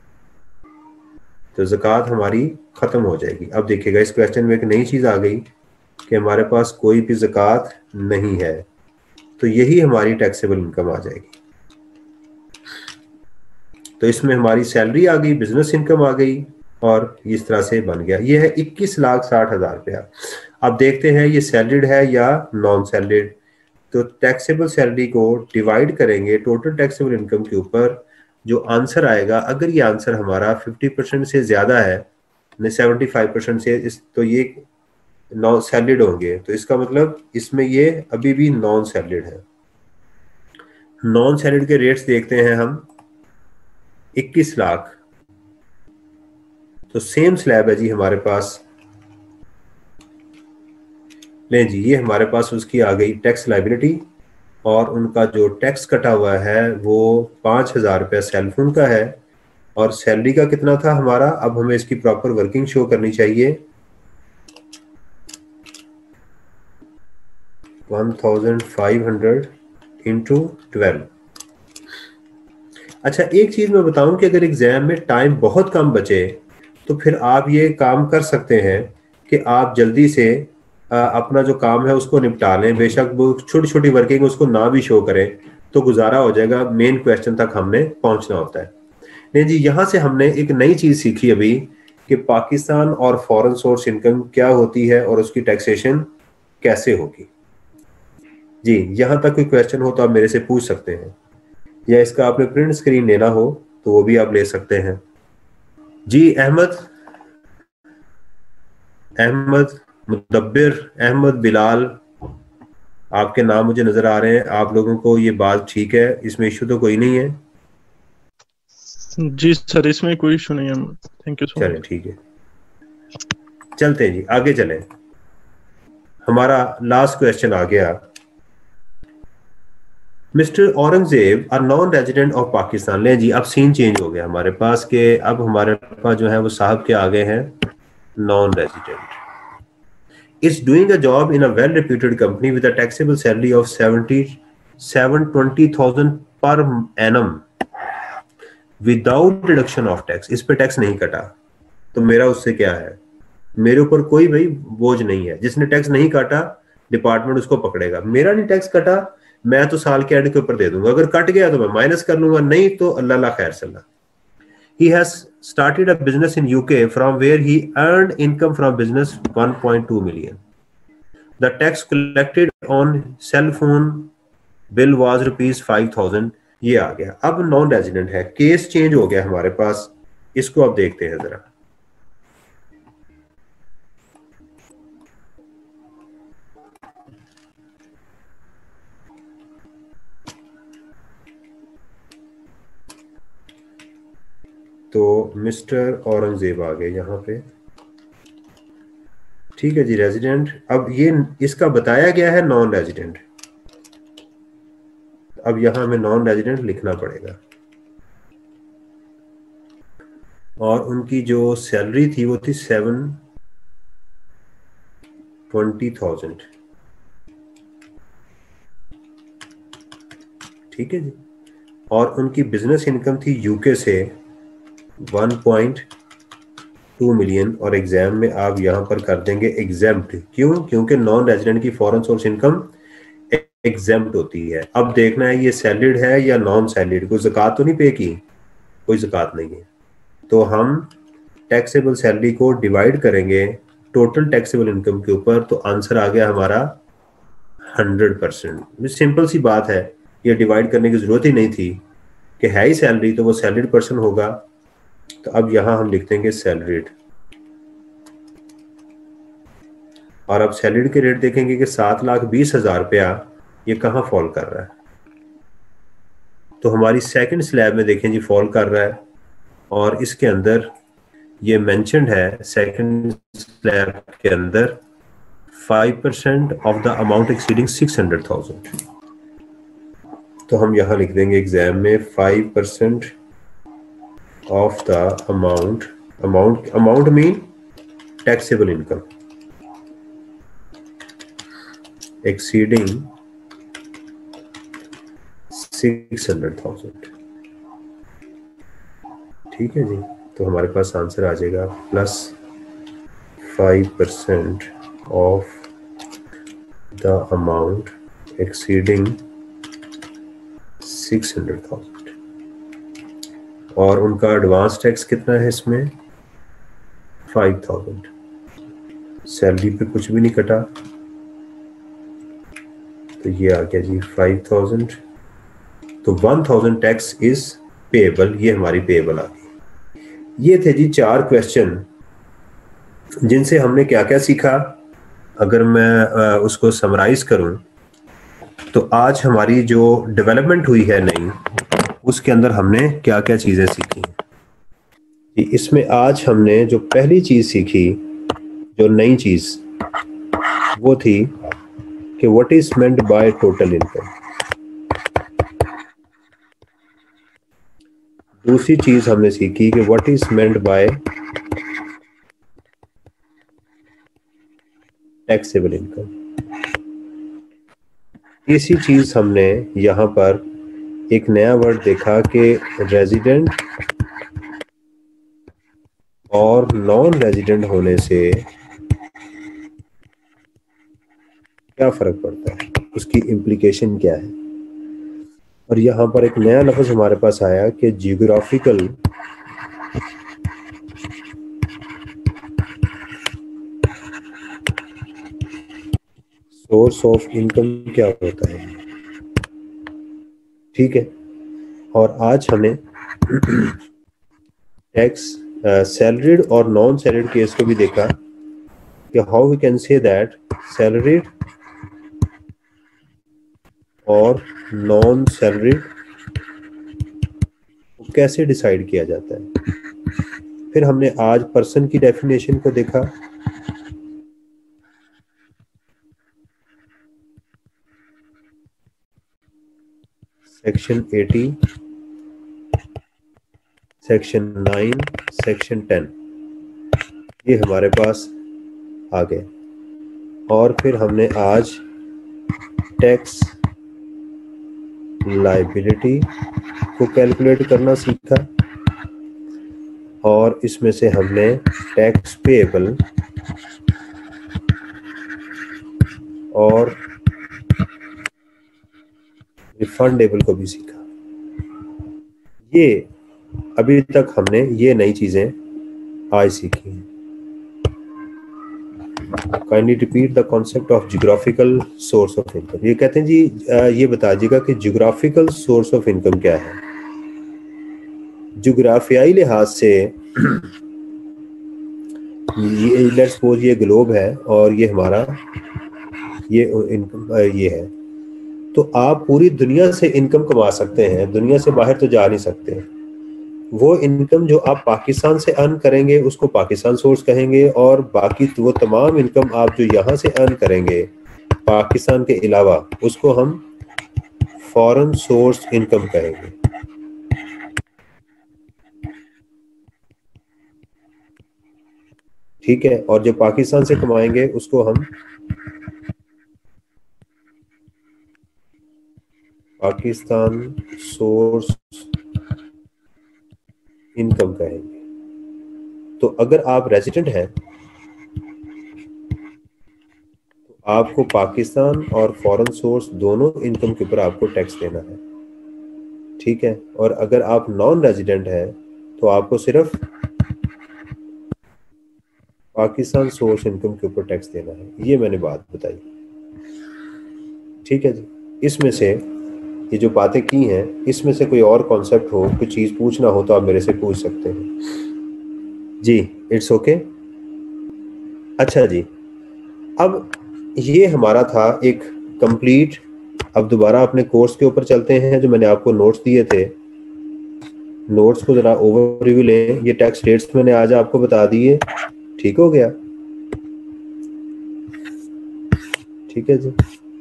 तो ज़कात हमारी खत्म हो जाएगी। अब देखिएगा इस क्वेश्चन में एक नई चीज आ गई कि हमारे पास कोई भी ज़कात नहीं है, तो यही हमारी टैक्सेबल इनकम आ जाएगी। तो इसमें हमारी सैलरी आ गई, बिजनेस इनकम आ गई, और इस तरह से बन गया। ये है इक्कीस लाख साठ हजार रुपया। अब देखते हैं ये सैलरीड है या नॉन सैलरीड। तो टैक्सेबल सैलरी को डिवाइड करेंगे टोटल टैक्सेबल इनकम के ऊपर, जो आंसर आएगा, अगर ये आंसर हमारा फिफ्टी परसेंट से ज्यादा है, सेवेंटी फाइव परसेंट से इस, तो ये नॉन सैलरीड होंगे। तो इसका मतलब इसमें ये अभी भी नॉन सैलरीड है। नॉन सैलरीड के रेट्स देखते हैं हम, इक्कीस लाख, तो सेम स्लैब है जी हमारे पास। ले जी, ये हमारे पास उसकी आ गई टैक्स लाइबिलिटी, और उनका जो टैक्स कटा हुआ है वो पांच हजार रुपया सेल फोन का है, और सैलरी का कितना था हमारा। अब हमें इसकी प्रॉपर वर्किंग शो करनी चाहिए। One thousand five hundred into twelve. अच्छा, एक चीज मैं बताऊं कि अगर एग्जाम में टाइम बहुत कम बचे तो फिर आप ये काम कर सकते हैं कि आप जल्दी से आ, अपना जो काम है उसको निपटा लें। बेशक वो छोटी छोटी वर्किंग उसको ना भी शो करें तो गुजारा हो जाएगा, मेन क्वेश्चन तक हमने पहुंचना होता है। नहीं जी, यहां से हमने एक नई चीज सीखी अभी कि पाकिस्तान और फॉरेन सोर्स इनकम क्या होती है और उसकी टैक्सेशन कैसे होगी। जी, यहां तक कोई क्वेश्चन हो तो आप मेरे से पूछ सकते हैं, या इसका आपने प्रिंट स्क्रीन लेना हो तो वो भी आप ले सकते हैं। जी, अहमद अहमद मुदब्बिर, अहमद बिलाल, आपके नाम मुझे नजर आ रहे हैं। आप लोगों को ये बात ठीक है, इसमें इशू तो कोई नहीं है? जी सर, इसमें कोई इशू नहीं है। Thank you so much. चलें, ठीक है, चलते हैं जी, आगे चलें। हमारा लास्ट क्वेश्चन आ गया। Mister Aurangzeb are non resident of Pakistan. ले जी, अब सीन चेंज हो गया हमारे पास के अब हमारे पास जो है वो साहब के आगे हैं non resident. is doing a job in a well-reputed company with a taxable salary of seventy-seven twenty thousand per annum without deduction of tax। इस पे टैक्स नहीं कटा, तो मेरा उससे क्या है? मेरे ऊपर कोई भाई बोझ नहीं है। जिसने टैक्स नहीं काटा डिपार्टमेंट उसको पकड़ेगा। मेरा नहीं टैक्स कटा, मैं तो साल के एंड के ऊपर दे दूंगा। अगर कट गया तो मैं माइनस कर लूंगा, नहीं तो अल्लाह ला खैर सल्ला। He has started a business in U K from where he earned income from business one point two million. The tax collected on cell phone bill was rupees five thousand। ये आ गया। अब नॉन रेजिडेंट है, case change हो गया हमारे पास। इसको अब देखते हैं जरा। तो मिस्टर औरंगजेब आ गए यहाँ पे, ठीक है जी, रेजिडेंट। अब ये इसका बताया गया है नॉन रेजिडेंट, अब यहां हमें नॉन रेजिडेंट लिखना पड़ेगा। और उनकी जो सैलरी थी वो थी सेवन ट्वेंटी थाउजेंड, ठीक है जी। और उनकी बिजनेस इनकम थी यूके से वन पॉइंट टू मिलियन, और एग्जाम में आप यहां पर कर देंगे एग्जेम्प्ट। क्यों? क्योंकि नॉन रेजिडेंट की फॉरेन सोर्स इनकम एग्जेम्प्ट होती है। अब देखना है ये सैलरीड है या नॉन सैलरीड। कोई ज़कात तो नहीं पे की? कोई ज़कात नहीं है। तो हम टैक्सेबल सैलरी को डिवाइड करेंगे टोटल टैक्सेबल इनकम के ऊपर, तो आंसर आ गया हमारा हंड्रेड परसेंट। सिंपल सी बात है, ये डिवाइड करने की जरूरत ही नहीं थी कि है ही सैलरी तो वो सैलरीड पर्सन होगा। तो अब यहां हम लिख देंगे सैलरीड, और अब सैलरीड के रेट देखेंगे कि सात लाख बीस हजार रुपया ये कहां फॉल कर रहा है। तो हमारी सेकंड स्लैब में देखें जी फॉल कर रहा है, और इसके अंदर ये मेंशन्ड है सेकंड स्लैब के अंदर five percent of the amount exceeding six hundred thousand. तो हम यहां लिख देंगे एग्जाम में five percent of the amount, amount amount mean taxable income exceeding six hundred thousand. ठीक है जी, तो हमारे पास आंसर आ जाएगा plus five percent of the amount exceeding six hundred thousand. और उनका एडवांस टैक्स कितना है इसमें? Five thousand. सैलरी पे कुछ भी नहीं कटा, तो ये आ गया जी फाइव थाउजेंड। तो one thousand tax is payable, ये हमारी पेएबल आ गई। ये थे जी चार क्वेश्चन जिनसे हमने क्या क्या सीखा। अगर मैं आ, उसको समराइज करूं तो आज हमारी जो डेवलपमेंट हुई है नई, उसके अंदर हमने क्या क्या चीजें सीखी। इसमें आज हमने जो पहली चीज सीखी, जो नई चीज, वो थी कि what is meant by total income. दूसरी चीज हमने सीखी कि what is meant by taxable income. तीसरी चीज हमने यहां पर एक नया वर्ड देखा कि रेजिडेंट और नॉन रेजिडेंट होने से क्या फर्क पड़ता है, उसकी इम्प्लीकेशन क्या है। और यहाँ पर एक नया लफ्ज हमारे पास आया कि जियोग्राफिकल सोर्स ऑफ इनकम क्या होता है। ठीक है, और आज हमने टैक्स सैलरीड और नॉन सैलरीड केस को भी देखा कि how we can say that salaried और नॉन सैलरीड कैसे डिसाइड किया जाता है। फिर हमने आज पर्सन की डेफिनेशन को देखा। Section eighty, section nine, section ten, ये हमारे पास आ गए। और फिर हमने आज टैक्स लायबिलिटी को कैलकुलेट करना सीखा, और इसमें से हमने टैक्स पेएबल और रिफंडेबल को भी सीखा। ये अभी तक हमने ये नई चीजें आज सीखी हैं। Kindly repeat the concept of geographical source of income. ये कहते हैं जी, ये बता दीजिएगा कि जियोग्राफिकल सोर्स ऑफ इनकम क्या है। जियोग्राफियाई लिहाज से ये लेट्स सपोज ये ग्लोब है और ये हमारा ये इनकम ये है, तो आप पूरी दुनिया से इनकम कमा सकते हैं, दुनिया से बाहर तो जा नहीं सकते। वो इनकम जो आप पाकिस्तान से अर्न करेंगे उसको पाकिस्तान सोर्स कहेंगे, और बाकी वो तमाम इनकम आप जो यहाँ से अर्न करेंगे पाकिस्तान के अलावा, उसको हम फॉरेन सोर्स इनकम कहेंगे। ठीक है, और जो पाकिस्तान से कमाएंगे उसको हम पाकिस्तान सोर्स इनकम कहेंगे। तो अगर आप रेजिडेंट हैं तो आपको पाकिस्तान और फॉरेन सोर्स दोनों इनकम के ऊपर आपको टैक्स देना है। ठीक है, और अगर आप नॉन रेजिडेंट हैं तो आपको सिर्फ पाकिस्तान सोर्स इनकम के ऊपर टैक्स देना है। ये मैंने बात बताई। ठीक है जी, इसमें से ये जो बातें की हैं, इसमें से कोई और कॉन्सेप्ट हो, कोई चीज़ पूछना हो तो आप मेरे से पूछ सकते हैं जी। It's okay. अच्छा जी, अब ये हमारा था एक कंप्लीट। अब दोबारा अपने कोर्स के ऊपर चलते हैं, जो मैंने आपको नोट्स दिए थे। नोट्स को ज़रा ओवरव्यू लें। ये टैक्स रेट्स मैंने आज आपको बता दिए। ठीक हो गया? ठीक है जी।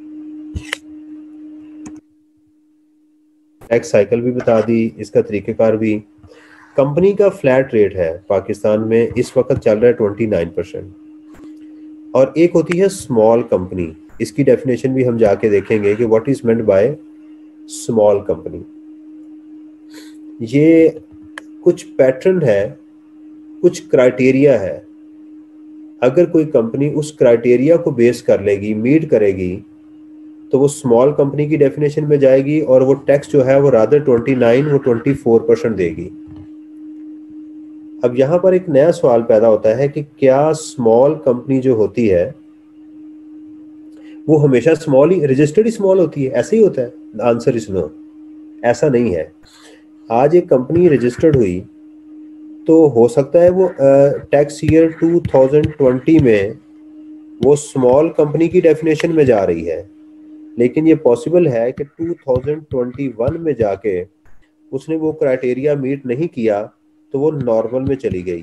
टैक्स साइकिल भी बता दी, इसका तरीक़ेकार भी। कंपनी का फ्लैट रेट है पाकिस्तान में इस वक्त चल रहा है ट्वेंटी नाइन परसेंट। और एक होती है स्मॉल कंपनी, इसकी डेफिनेशन भी हम जाके देखेंगे कि what is meant by small company. ये कुछ पैटर्न है, कुछ क्राइटेरिया है। अगर कोई कंपनी उस क्राइटेरिया को बेस कर लेगी, मीट करेगी, तो वो स्मॉल कंपनी की डेफिनेशन में जाएगी और वो टैक्स जो है वो रादर ट्वेंटी नाइन वो ट्वेंटी फोर परसेंट देगी। अब यहाँ पर एक नया सवाल पैदा होता है कि क्या स्मॉल कंपनी जो होती है वो हमेशा स्मॉल ही, रजिस्टर्ड ही स्मॉल होती है? ऐसे ही होता है? आंसर इज नो, ऐसा नहीं है। आज एक कंपनी रजिस्टर्ड हुई तो हो सकता है वो tax year two thousand twenty में वो स्मॉल कंपनी की डेफिनेशन में जा रही है, लेकिन ये पॉसिबल है कि टू थाउजेंड ट्वेंटी वन में जाके उसने वो क्राइटेरिया मीट नहीं किया तो वो नॉर्मल में चली गई,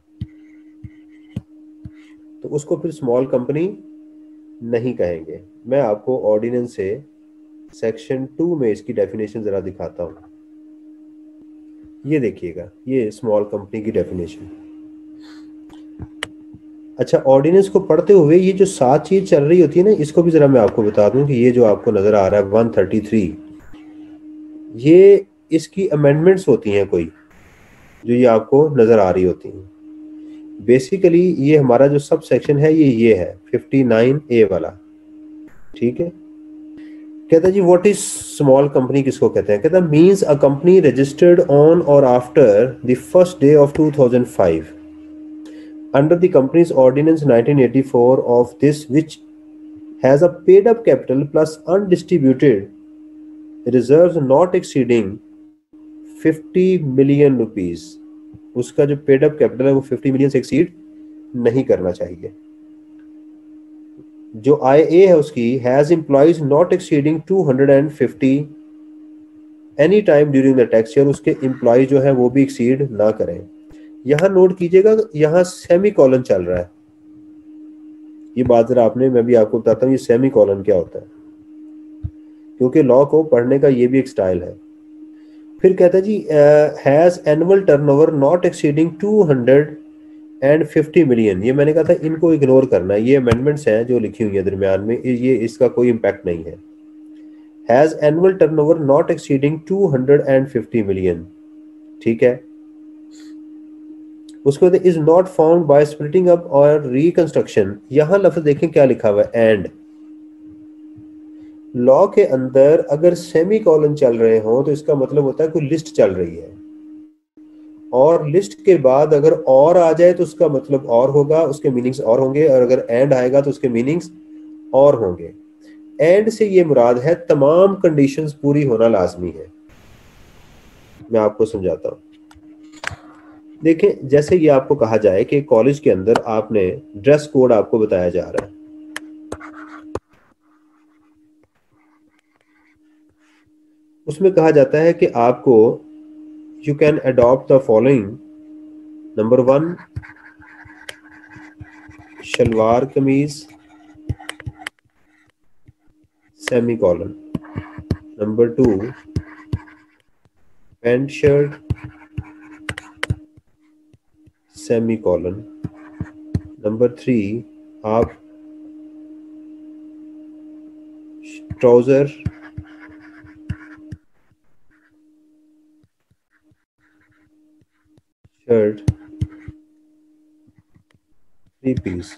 तो उसको फिर स्मॉल कंपनी नहीं कहेंगे। मैं आपको ऑर्डिनेंस से सेक्शन टू में इसकी डेफिनेशन जरा दिखाता हूँ। ये देखिएगा, ये स्मॉल कंपनी की डेफिनेशन। अच्छा, ऑर्डिनेंस को पढ़ते हुए ये जो सात चीज चल रही होती है ना, इसको भी जरा मैं आपको बता दूं कि ये जो आपको नजर आ रहा है वन थर्टी थ्री, ये इसकी अमेंडमेंट्स होती हैं कोई, जो ये आपको नजर आ रही होती हैं। बेसिकली ये हमारा जो सब सेक्शन है ये ये है फिफ्टी नाइन ए वाला, ठीक है। कहता है जी व्हाट इज स्मॉल कंपनी किसको कहते हैं? कहता है means a company registered on और after the first day of two thousand five under the company's ordinance nineteen eighty-four of this, which has a paid up capital plus undistributed reserves not exceeding fifty million rupees। उसका जो paid up capital है वो fifty million से exceed नहीं करना चाहिए। जो आई ए है उसकी has employees not exceeding two hundred fifty any time during the tax year, उसके एम्प्लॉय जो है वो भी एक्सीड ना करें। यहां नोट कीजिएगा, यहां सेमी कॉलन चल रहा है। ये बात जरा आपने, मैं भी आपको बताता हूँ ये सेमी कॉलन क्या होता है, क्योंकि लॉ को पढ़ने का ये भी एक स्टाइल है। फिर कहता है जी has annual turnover not exceeding two hundred and fifty million. ये मैंने कहा था इनको इग्नोर करना है, ये अमेंडमेंट्स हैं जो लिखी हुई है दरमियान में, ये इसका कोई इम्पैक्ट नहीं है। Has annual turnover not exceeding two hundred and fifty million, ठीक है। उसके बाद is not found by splitting up और रिकंस्ट्रक्शन। यहां लफ्ज देखें क्या लिखा हुआ है, एंड। लॉ के अंदर अगर सेमी कॉलन चल रहे हो तो इसका मतलब होता है कोई लिस्ट चल रही है, और लिस्ट के बाद अगर और आ जाए तो उसका मतलब और होगा, उसके मीनिंग्स और होंगे, और अगर एंड आएगा तो उसके मीनिंग्स और होंगे। एंड से ये मुराद है तमाम कंडीशंस पूरी होना लाजमी है। मैं आपको समझाता हूं। देखें, जैसे ये आपको कहा जाए कि कॉलेज के अंदर आपने ड्रेस कोड आपको बताया जा रहा है, उसमें कहा जाता है कि आपको you can adopt the following. Number one, shalwar kameez semicolon. Number two, pant shirt semicolon. Number three, आप trouser shirt three piece,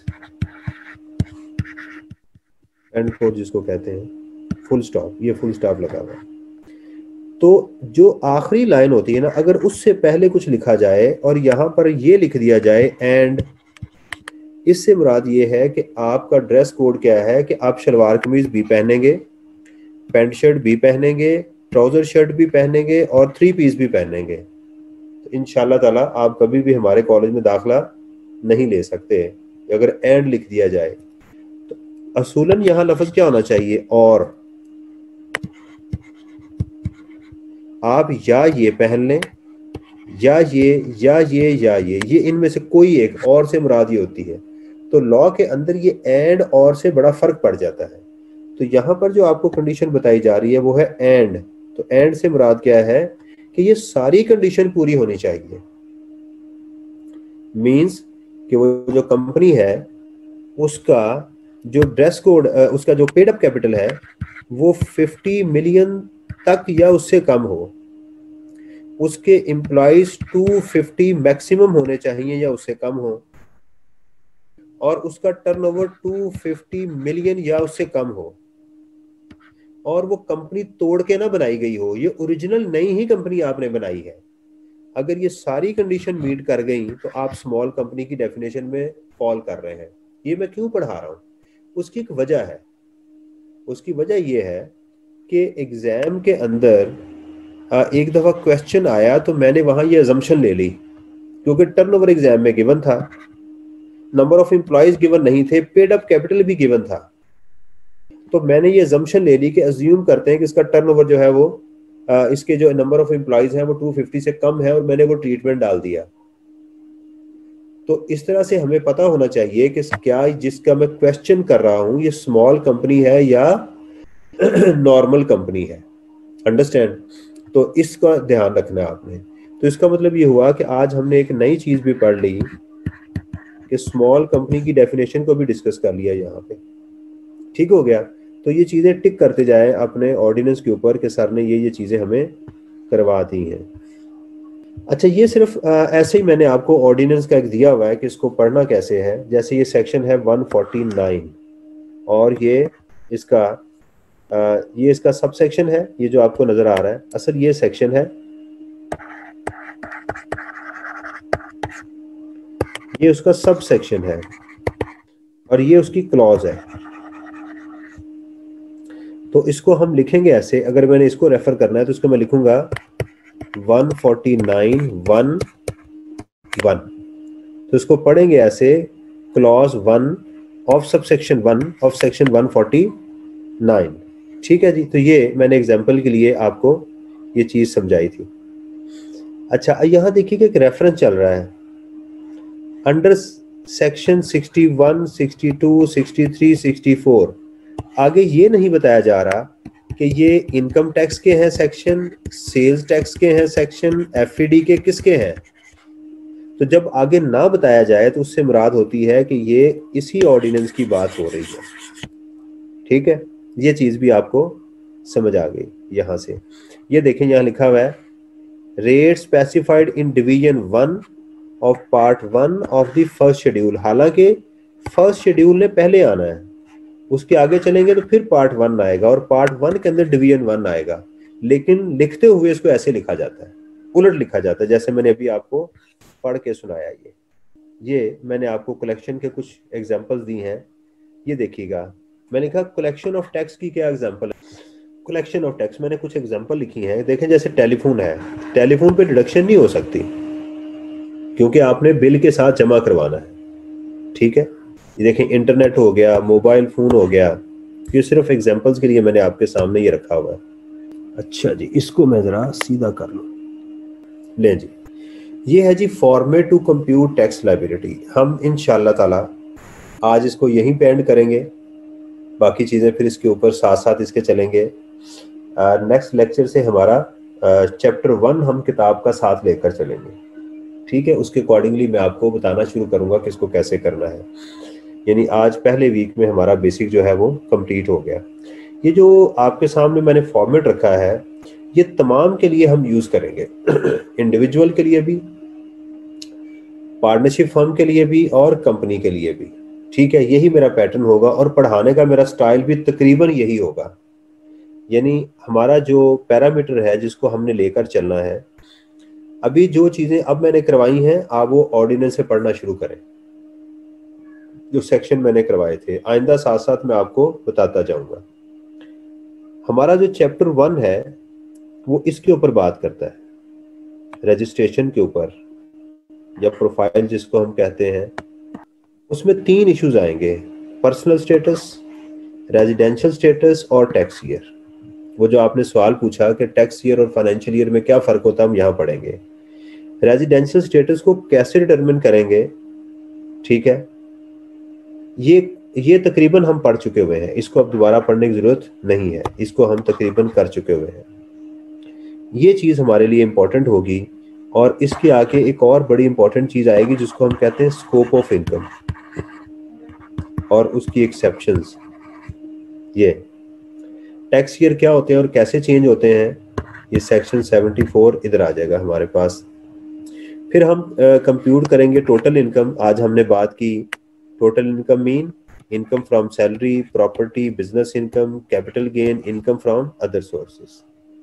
and four जिसको कहते हैं फुल स्टॉप, ये फुल स्टॉप लगा हुआ है। तो जो आखिरी लाइन होती है ना, अगर उससे पहले कुछ लिखा जाए और यहां पर ये लिख दिया जाए एंड, इससे मुराद ये है कि आपका ड्रेस कोड क्या है कि आप शलवार कमीज भी पहनेंगे, पैंट शर्ट भी पहनेंगे, ट्राउजर शर्ट भी पहनेंगे और थ्री पीस भी पहनेंगे। तो इंशाल्लाह ताला आप कभी भी हमारे कॉलेज में दाखिला नहीं ले सकते अगर एंड लिख दिया जाए। तो असूलन यहां लफ्ज क्या होना चाहिए, और। आप या ये पहन लें या ये या ये या ये ये इनमें से कोई एक, और से मुराद ये होती है। तो लॉ के अंदर ये एंड और से बड़ा फर्क पड़ जाता है। तो यहां पर जो आपको कंडीशन बताई जा रही है वो है एंड। तो एंड से मुराद क्या है कि ये सारी कंडीशन पूरी होनी चाहिए। मींस कि वो जो कंपनी है उसका जो ड्रेस कोड, उसका जो पेड अप कैपिटल है वो फिफ्टी मिलियन तक या उससे कम हो, उसके एम्प्लॉइज दो सौ पचास मैक्सिमम होने चाहिए या उससे कम हो, और उसका टर्नओवर दो सौ पचास मिलियन या उससे कम हो, और वो कंपनी तोड़ के ना बनाई गई हो, ये ओरिजिनल नई ही कंपनी आपने बनाई है। अगर ये सारी कंडीशन मीट कर गई तो आप स्मॉल कंपनी की डेफिनेशन में फॉल कर रहे हैं। ये मैं क्यों पढ़ा रहा हूँ, उसकी एक वजह है। उसकी वजह ये है कि एग्जाम के अंदर एक दफा क्वेश्चन आया तो मैंने वहां ये अजम्पशन ले ली, क्योंकि टर्नओवर एग्जाम में गिवन था, नंबर ऑफ एम्प्लॉइज गिवन नहीं थे, पेड अप कैपिटल भी गिवन था, तो मैंने ये अजम्पशन ले ली कि अज्यूम करते हैं कि इसका टर्नओवर जो है वो आ, इसके जो नंबर ऑफ एम्प्लॉइज हैं वो दो सौ पचास से कम है, और मैंने वो ट्रीटमेंट डाल दिया। तो इस तरह से हमें पता होना चाहिए कि क्या जिसका मैं क्वेश्चन कर रहा हूं ये स्मॉल कंपनी है या नॉर्मल कंपनी है। अंडरस्टैंड? तो इसका ध्यान रखना है आपने। तो इसका मतलब ये हुआ कि आज हमने एक नई चीज भी पढ़ ली कि स्मॉल कंपनी की डेफिनेशन को भी डिस्कस कर लिया यहाँ पे। ठीक हो गया? तो ये चीजें टिक करते जाएं अपने ऑर्डिनेंस के ऊपर कि सर ने ये ये चीजें हमें करवा दी हैं। अच्छा, ये सिर्फ आ, ऐसे ही मैंने आपको ऑर्डिनेंस का एक दिया हुआ है कि इसको पढ़ना कैसे है। जैसे ये सेक्शन है एक सौ उनचास और ये इसका आ, ये इसका सब सेक्शन है, ये जो आपको नजर आ रहा है, असल ये सेक्शन है, ये उसका सब सेक्शन है और ये उसकी क्लॉज है। तो इसको हम लिखेंगे ऐसे, अगर मैंने इसको रेफर करना है तो इसको मैं लिखूंगा एक सौ उनचास वन वन। तो इसको पढ़ेंगे ऐसे, clause one of subsection one of section एक सौ उनचास। ठीक है जी? तो ये मैंने एग्जांपल के लिए आपको ये चीज समझाई थी। अच्छा, यहां देखिए कि एक रेफरेंस चल रहा है अंडर सेक्शन इकसठ, बासठ, तिरसठ, चौंसठ। आगे ये नहीं बताया जा रहा कि ये इनकम टैक्स के हैं सेक्शन, सेल्स टैक्स के हैं सेक्शन, एफईडी के किसके हैं। तो जब आगे ना बताया जाए तो उससे मुराद होती है कि ये इसी ऑर्डिनेंस की बात हो रही है। ठीक है? ये चीज भी आपको समझ आ गई यहां से। ये देखें, यहां लिखा हुआ है rate specified in division one of part one of the first schedule. हालांकि फर्स्ट शेड्यूल ने पहले आना है, उसके आगे चलेंगे तो फिर पार्ट वन आएगा और पार्ट वन के अंदर डिवीजन वन आएगा, लेकिन लिखते हुए इसको ऐसे लिखा जाता है, उलट लिखा जाता है, जैसे मैंने अभी आपको पढ़ के सुनाया। ये ये मैंने आपको कलेक्शन के कुछ एग्जांपल्स दी हैं। ये देखिएगा, मैंने कहा कलेक्शन ऑफ टैक्स की क्या एग्जांपल है। कलेक्शन ऑफ टैक्स मैंने कुछ एग्जांपल लिखी हैं। देखें, जैसे टेलीफोन है, टेलीफोन पे डिडक्शन नहीं हो सकती क्योंकि आपने बिल के साथ जमा करवाना है। ठीक है? ये देखें, इंटरनेट हो गया, मोबाइल फोन हो गया, ये सिर्फ एग्जांपल्स के लिए मैंने आपके सामने ये रखा हुआ है। अच्छा जी, इसको मैं जरा सीधा कर लूं। ले जी, ये है जी format to compute tax liability. हम इंशाल्लाह ताला आज इसको यहीं पे एंड करेंगे, बाकी चीज़ें फिर इसके ऊपर साथ साथ इसके चलेंगे। नेक्स्ट uh, लेक्चर से हमारा चैप्टर uh, वन हम किताब का साथ लेकर चलेंगे। ठीक है? उसके अकॉर्डिंगली मैं आपको बताना शुरू करूंगा कि इसको कैसे करना है। यानी आज पहले वीक में हमारा बेसिक जो है वो कंप्लीट हो गया। ये जो आपके सामने मैंने फॉर्मेट रखा है, ये तमाम के लिए हम यूज करेंगे इंडिविजुअल के लिए भी, पार्टनरशिप फर्म के लिए भी और कंपनी के लिए भी। ठीक है? यही मेरा पैटर्न होगा और पढ़ाने का मेरा स्टाइल भी तकरीबन यही होगा। यानी हमारा जो पैरामीटर है जिसको हमने लेकर चलना है, अभी जो चीजें अब मैंने करवाई हैं आप वो ऑर्डिनेंस से पढ़ना शुरू करें, जो सेक्शन मैंने करवाए थे। आइंदा साथ साथ मैं आपको बताता जाऊंगा। हमारा जो चैप्टर वन है वो इसके ऊपर बात करता है, रजिस्ट्रेशन के ऊपर या प्रोफाइल जिसको हम कहते हैं। उसमें तीन इश्यूज आएंगे, पर्सनल स्टेटस, रेजिडेंशियल स्टेटस और टैक्स ईयर। वो जो आपने सवाल पूछा कि टैक्स ईयर और फाइनेंशियल ईयर में क्या फर्क होता है, हम यहाँ पढ़ेंगे। रेजिडेंशियल स्टेटस को कैसे डिटरमिन करेंगे, ठीक है, ये ये तकरीबन हम पढ़ चुके हुए हैं, इसको अब दोबारा पढ़ने की जरूरत नहीं है, इसको हम तकरीबन कर चुके हुए हैं। ये चीज हमारे लिए इंपॉर्टेंट होगी। और इसके आगे एक और बड़ी इंपॉर्टेंट चीज आएगी जिसको हम कहते हैं स्कोप ऑफ इनकम और उसकी एक्सेप्शंस। ये टैक्स ईयर क्या होते हैं और कैसे चेंज होते हैं, ये सेक्शन सेवेंटी फोर इधर आ जाएगा हमारे पास। फिर हम कंप्यूट uh, करेंगे टोटल इनकम। आज हमने बात की total income mean income from salary, property, business income, capital gain, income from other sources.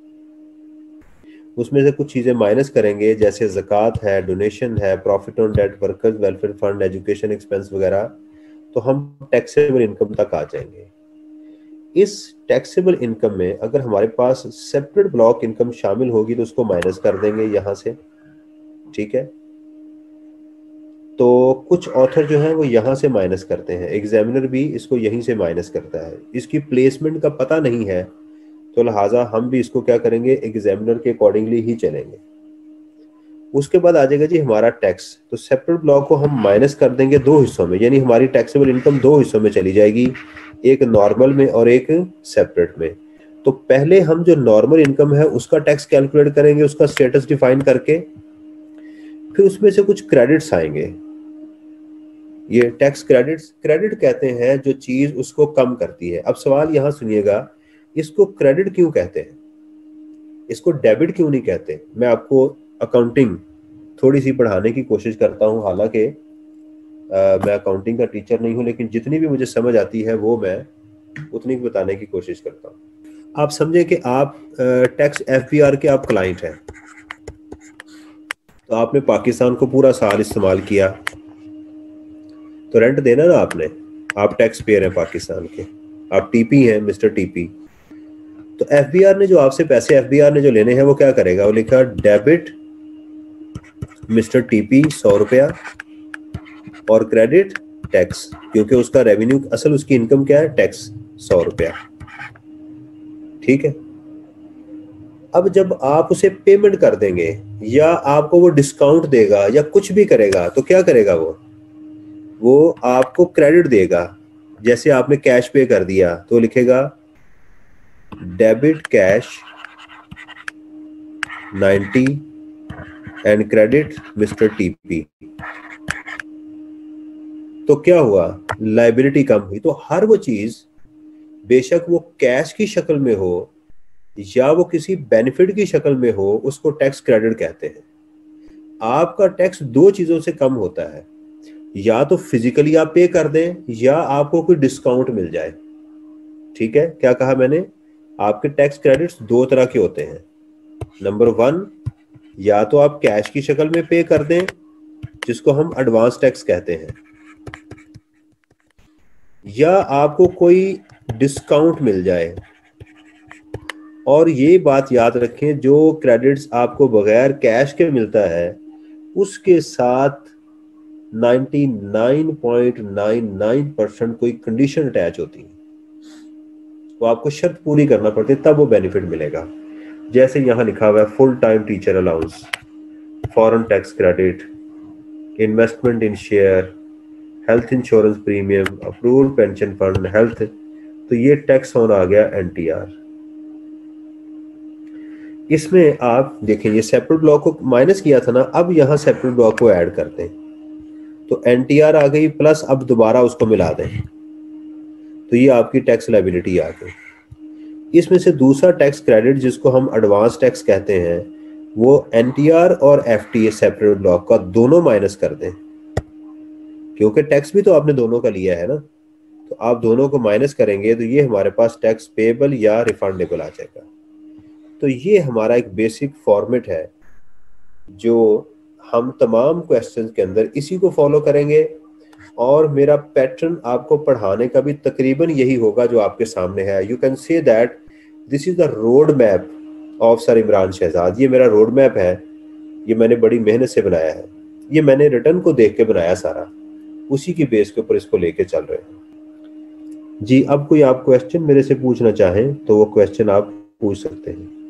उसमें से कुछ चीज़ें माइनस करेंगे जैसे ज़कात है, डोनेशन है, profit on debt, workers welfare fund, education expense वगैरह। तो हम टैक्सेबल इनकम तक आ जाएंगे। इस टैक्सेबल इनकम में अगर हमारे पास सेपरेट ब्लॉक इनकम शामिल होगी तो उसको माइनस कर देंगे यहाँ से, ठीक है। तो कुछ ऑथर जो है वो यहाँ से माइनस करते हैं, एग्जामिनर भी इसको यहीं से माइनस करता है। इसकी प्लेसमेंट का पता नहीं है तो लिहाजा हम भी इसको क्या करेंगे, एग्जामिनर के अकॉर्डिंगली ही चलेंगे। उसके बाद आ जाएगा जी हमारा टैक्स। तो सेपरेट ब्लॉक को हम माइनस कर देंगे दो हिस्सों में, यानी हमारी टैक्सेबल इनकम दो हिस्सों में चली जाएगी, एक नॉर्मल में और एक सेपरेट में। तो पहले हम जो नॉर्मल इनकम है उसका टैक्स कैलकुलेट करेंगे, उसका स्टेटस डिफाइन करके, फिर उसमें से कुछ क्रेडिट्स आएंगे। ये टैक्स क्रेडिट्स, क्रेडिट कहते हैं जो चीज उसको कम करती है। अब सवाल यहां सुनिएगा, इसको क्रेडिट क्यों कहते हैं, इसको डेबिट क्यों नहीं कहते? मैं आपको अकाउंटिंग थोड़ी सी पढ़ाने की कोशिश करता हूं, हालांकि मैं अकाउंटिंग का टीचर नहीं हूं, लेकिन जितनी भी मुझे समझ आती है वो मैं उतनी बताने की कोशिश करता हूं। आप समझे कि आप टैक्स एफबीआर के आप क्लाइंट हैं, तो आपने पाकिस्तान को पूरा साल इस्तेमाल किया तो रेंट देना ना आपने, आप टैक्स पेयर हैं पाकिस्तान के, आप टीपी हैं, मिस्टर टीपी। तो एफबीआर ने जो आपसे पैसे एफबीआर ने जो लेने हैं वो क्या करेगा, वो लिखा डेबिट मिस्टर टीपी सौ रुपया और क्रेडिट टैक्स, क्योंकि उसका रेवेन्यू असल उसकी इनकम क्या है, टैक्स सौ रुपया, ठीक है। अब जब आप उसे पेमेंट कर देंगे या आपको वो डिस्काउंट देगा या कुछ भी करेगा तो क्या करेगा, वो वो आपको क्रेडिट देगा। जैसे आपने कैश पे कर दिया तो लिखेगा debit cash ninety and credit mister TP. तो क्या हुआ, लायबिलिटी कम हुई। तो हर वो चीज बेशक वो कैश की शक्ल में हो या वो किसी बेनिफिट की शक्ल में हो, उसको टैक्स क्रेडिट कहते हैं। आपका टैक्स दो चीजों से कम होता है, या तो फिजिकली आप पे कर दें या आपको कोई डिस्काउंट मिल जाए, ठीक है। क्या कहा मैंने, आपके टैक्स क्रेडिट्स दो तरह के होते हैं। नंबर वन, या तो आप कैश की शक्ल में पे कर दें जिसको हम एडवांस टैक्स कहते हैं, या आपको कोई डिस्काउंट मिल जाए। और ये बात याद रखें, जो क्रेडिट्स आपको बगैर कैश के मिलता है उसके साथ निन्यानवे पॉइंट नाइन नाइन परसेंट कोई कंडीशन अटैच होती है, तो आपको शर्त पूरी करना पड़ती है तब वो बेनिफिट मिलेगा। जैसे यहाँ लिखा हुआ है full time teacher allowance, foreign tax credit, investment in share, health insurance premium, approved pension fund, health. तो ये टैक्स ऑन आ गया एनटीआर। इसमें आप देखें ये सेपरेट ब्लॉक को माइनस किया था ना, अब यहाँ सेपरेट ब्लॉक को ऐड करते हैं तो एनटीआर आ गई, प्लस अब दोबारा उसको मिला दें तो ये आपकी टैक्स लायबिलिटी आ गई। इसमें से दूसरा टैक्स क्रेडिट जिसको हम एडवांस टैक्स कहते हैं, वो एनटीआर और एफटीए सेपरेट ब्लॉक का दोनों माइनस कर दें, क्योंकि टैक्स भी तो आपने दोनों का लिया है ना, तो आप दोनों को माइनस करेंगे तो ये हमारे पास टैक्स पेएबल या रिफंडेबल आ जाएगा। तो ये हमारा एक बेसिक फॉर्मेट है जो हम तमाम क्वेश्चंस के अंदर इसी को फॉलो करेंगे, और मेरा पैटर्न आपको पढ़ाने का भी तकरीबन यही होगा जो आपके सामने है। You can say that this is the road map of sir Imran Shahzad. ये मेरा रोड मैप है, ये मैंने बड़ी मेहनत से बनाया है, ये मैंने रिटर्न को देख के बनाया सारा, उसी की बेस के ऊपर इसको लेके चल रहे हैं जी। अब कोई आप क्वेश्चन मेरे से पूछना चाहें तो वो क्वेश्चन आप पूछ सकते हैं।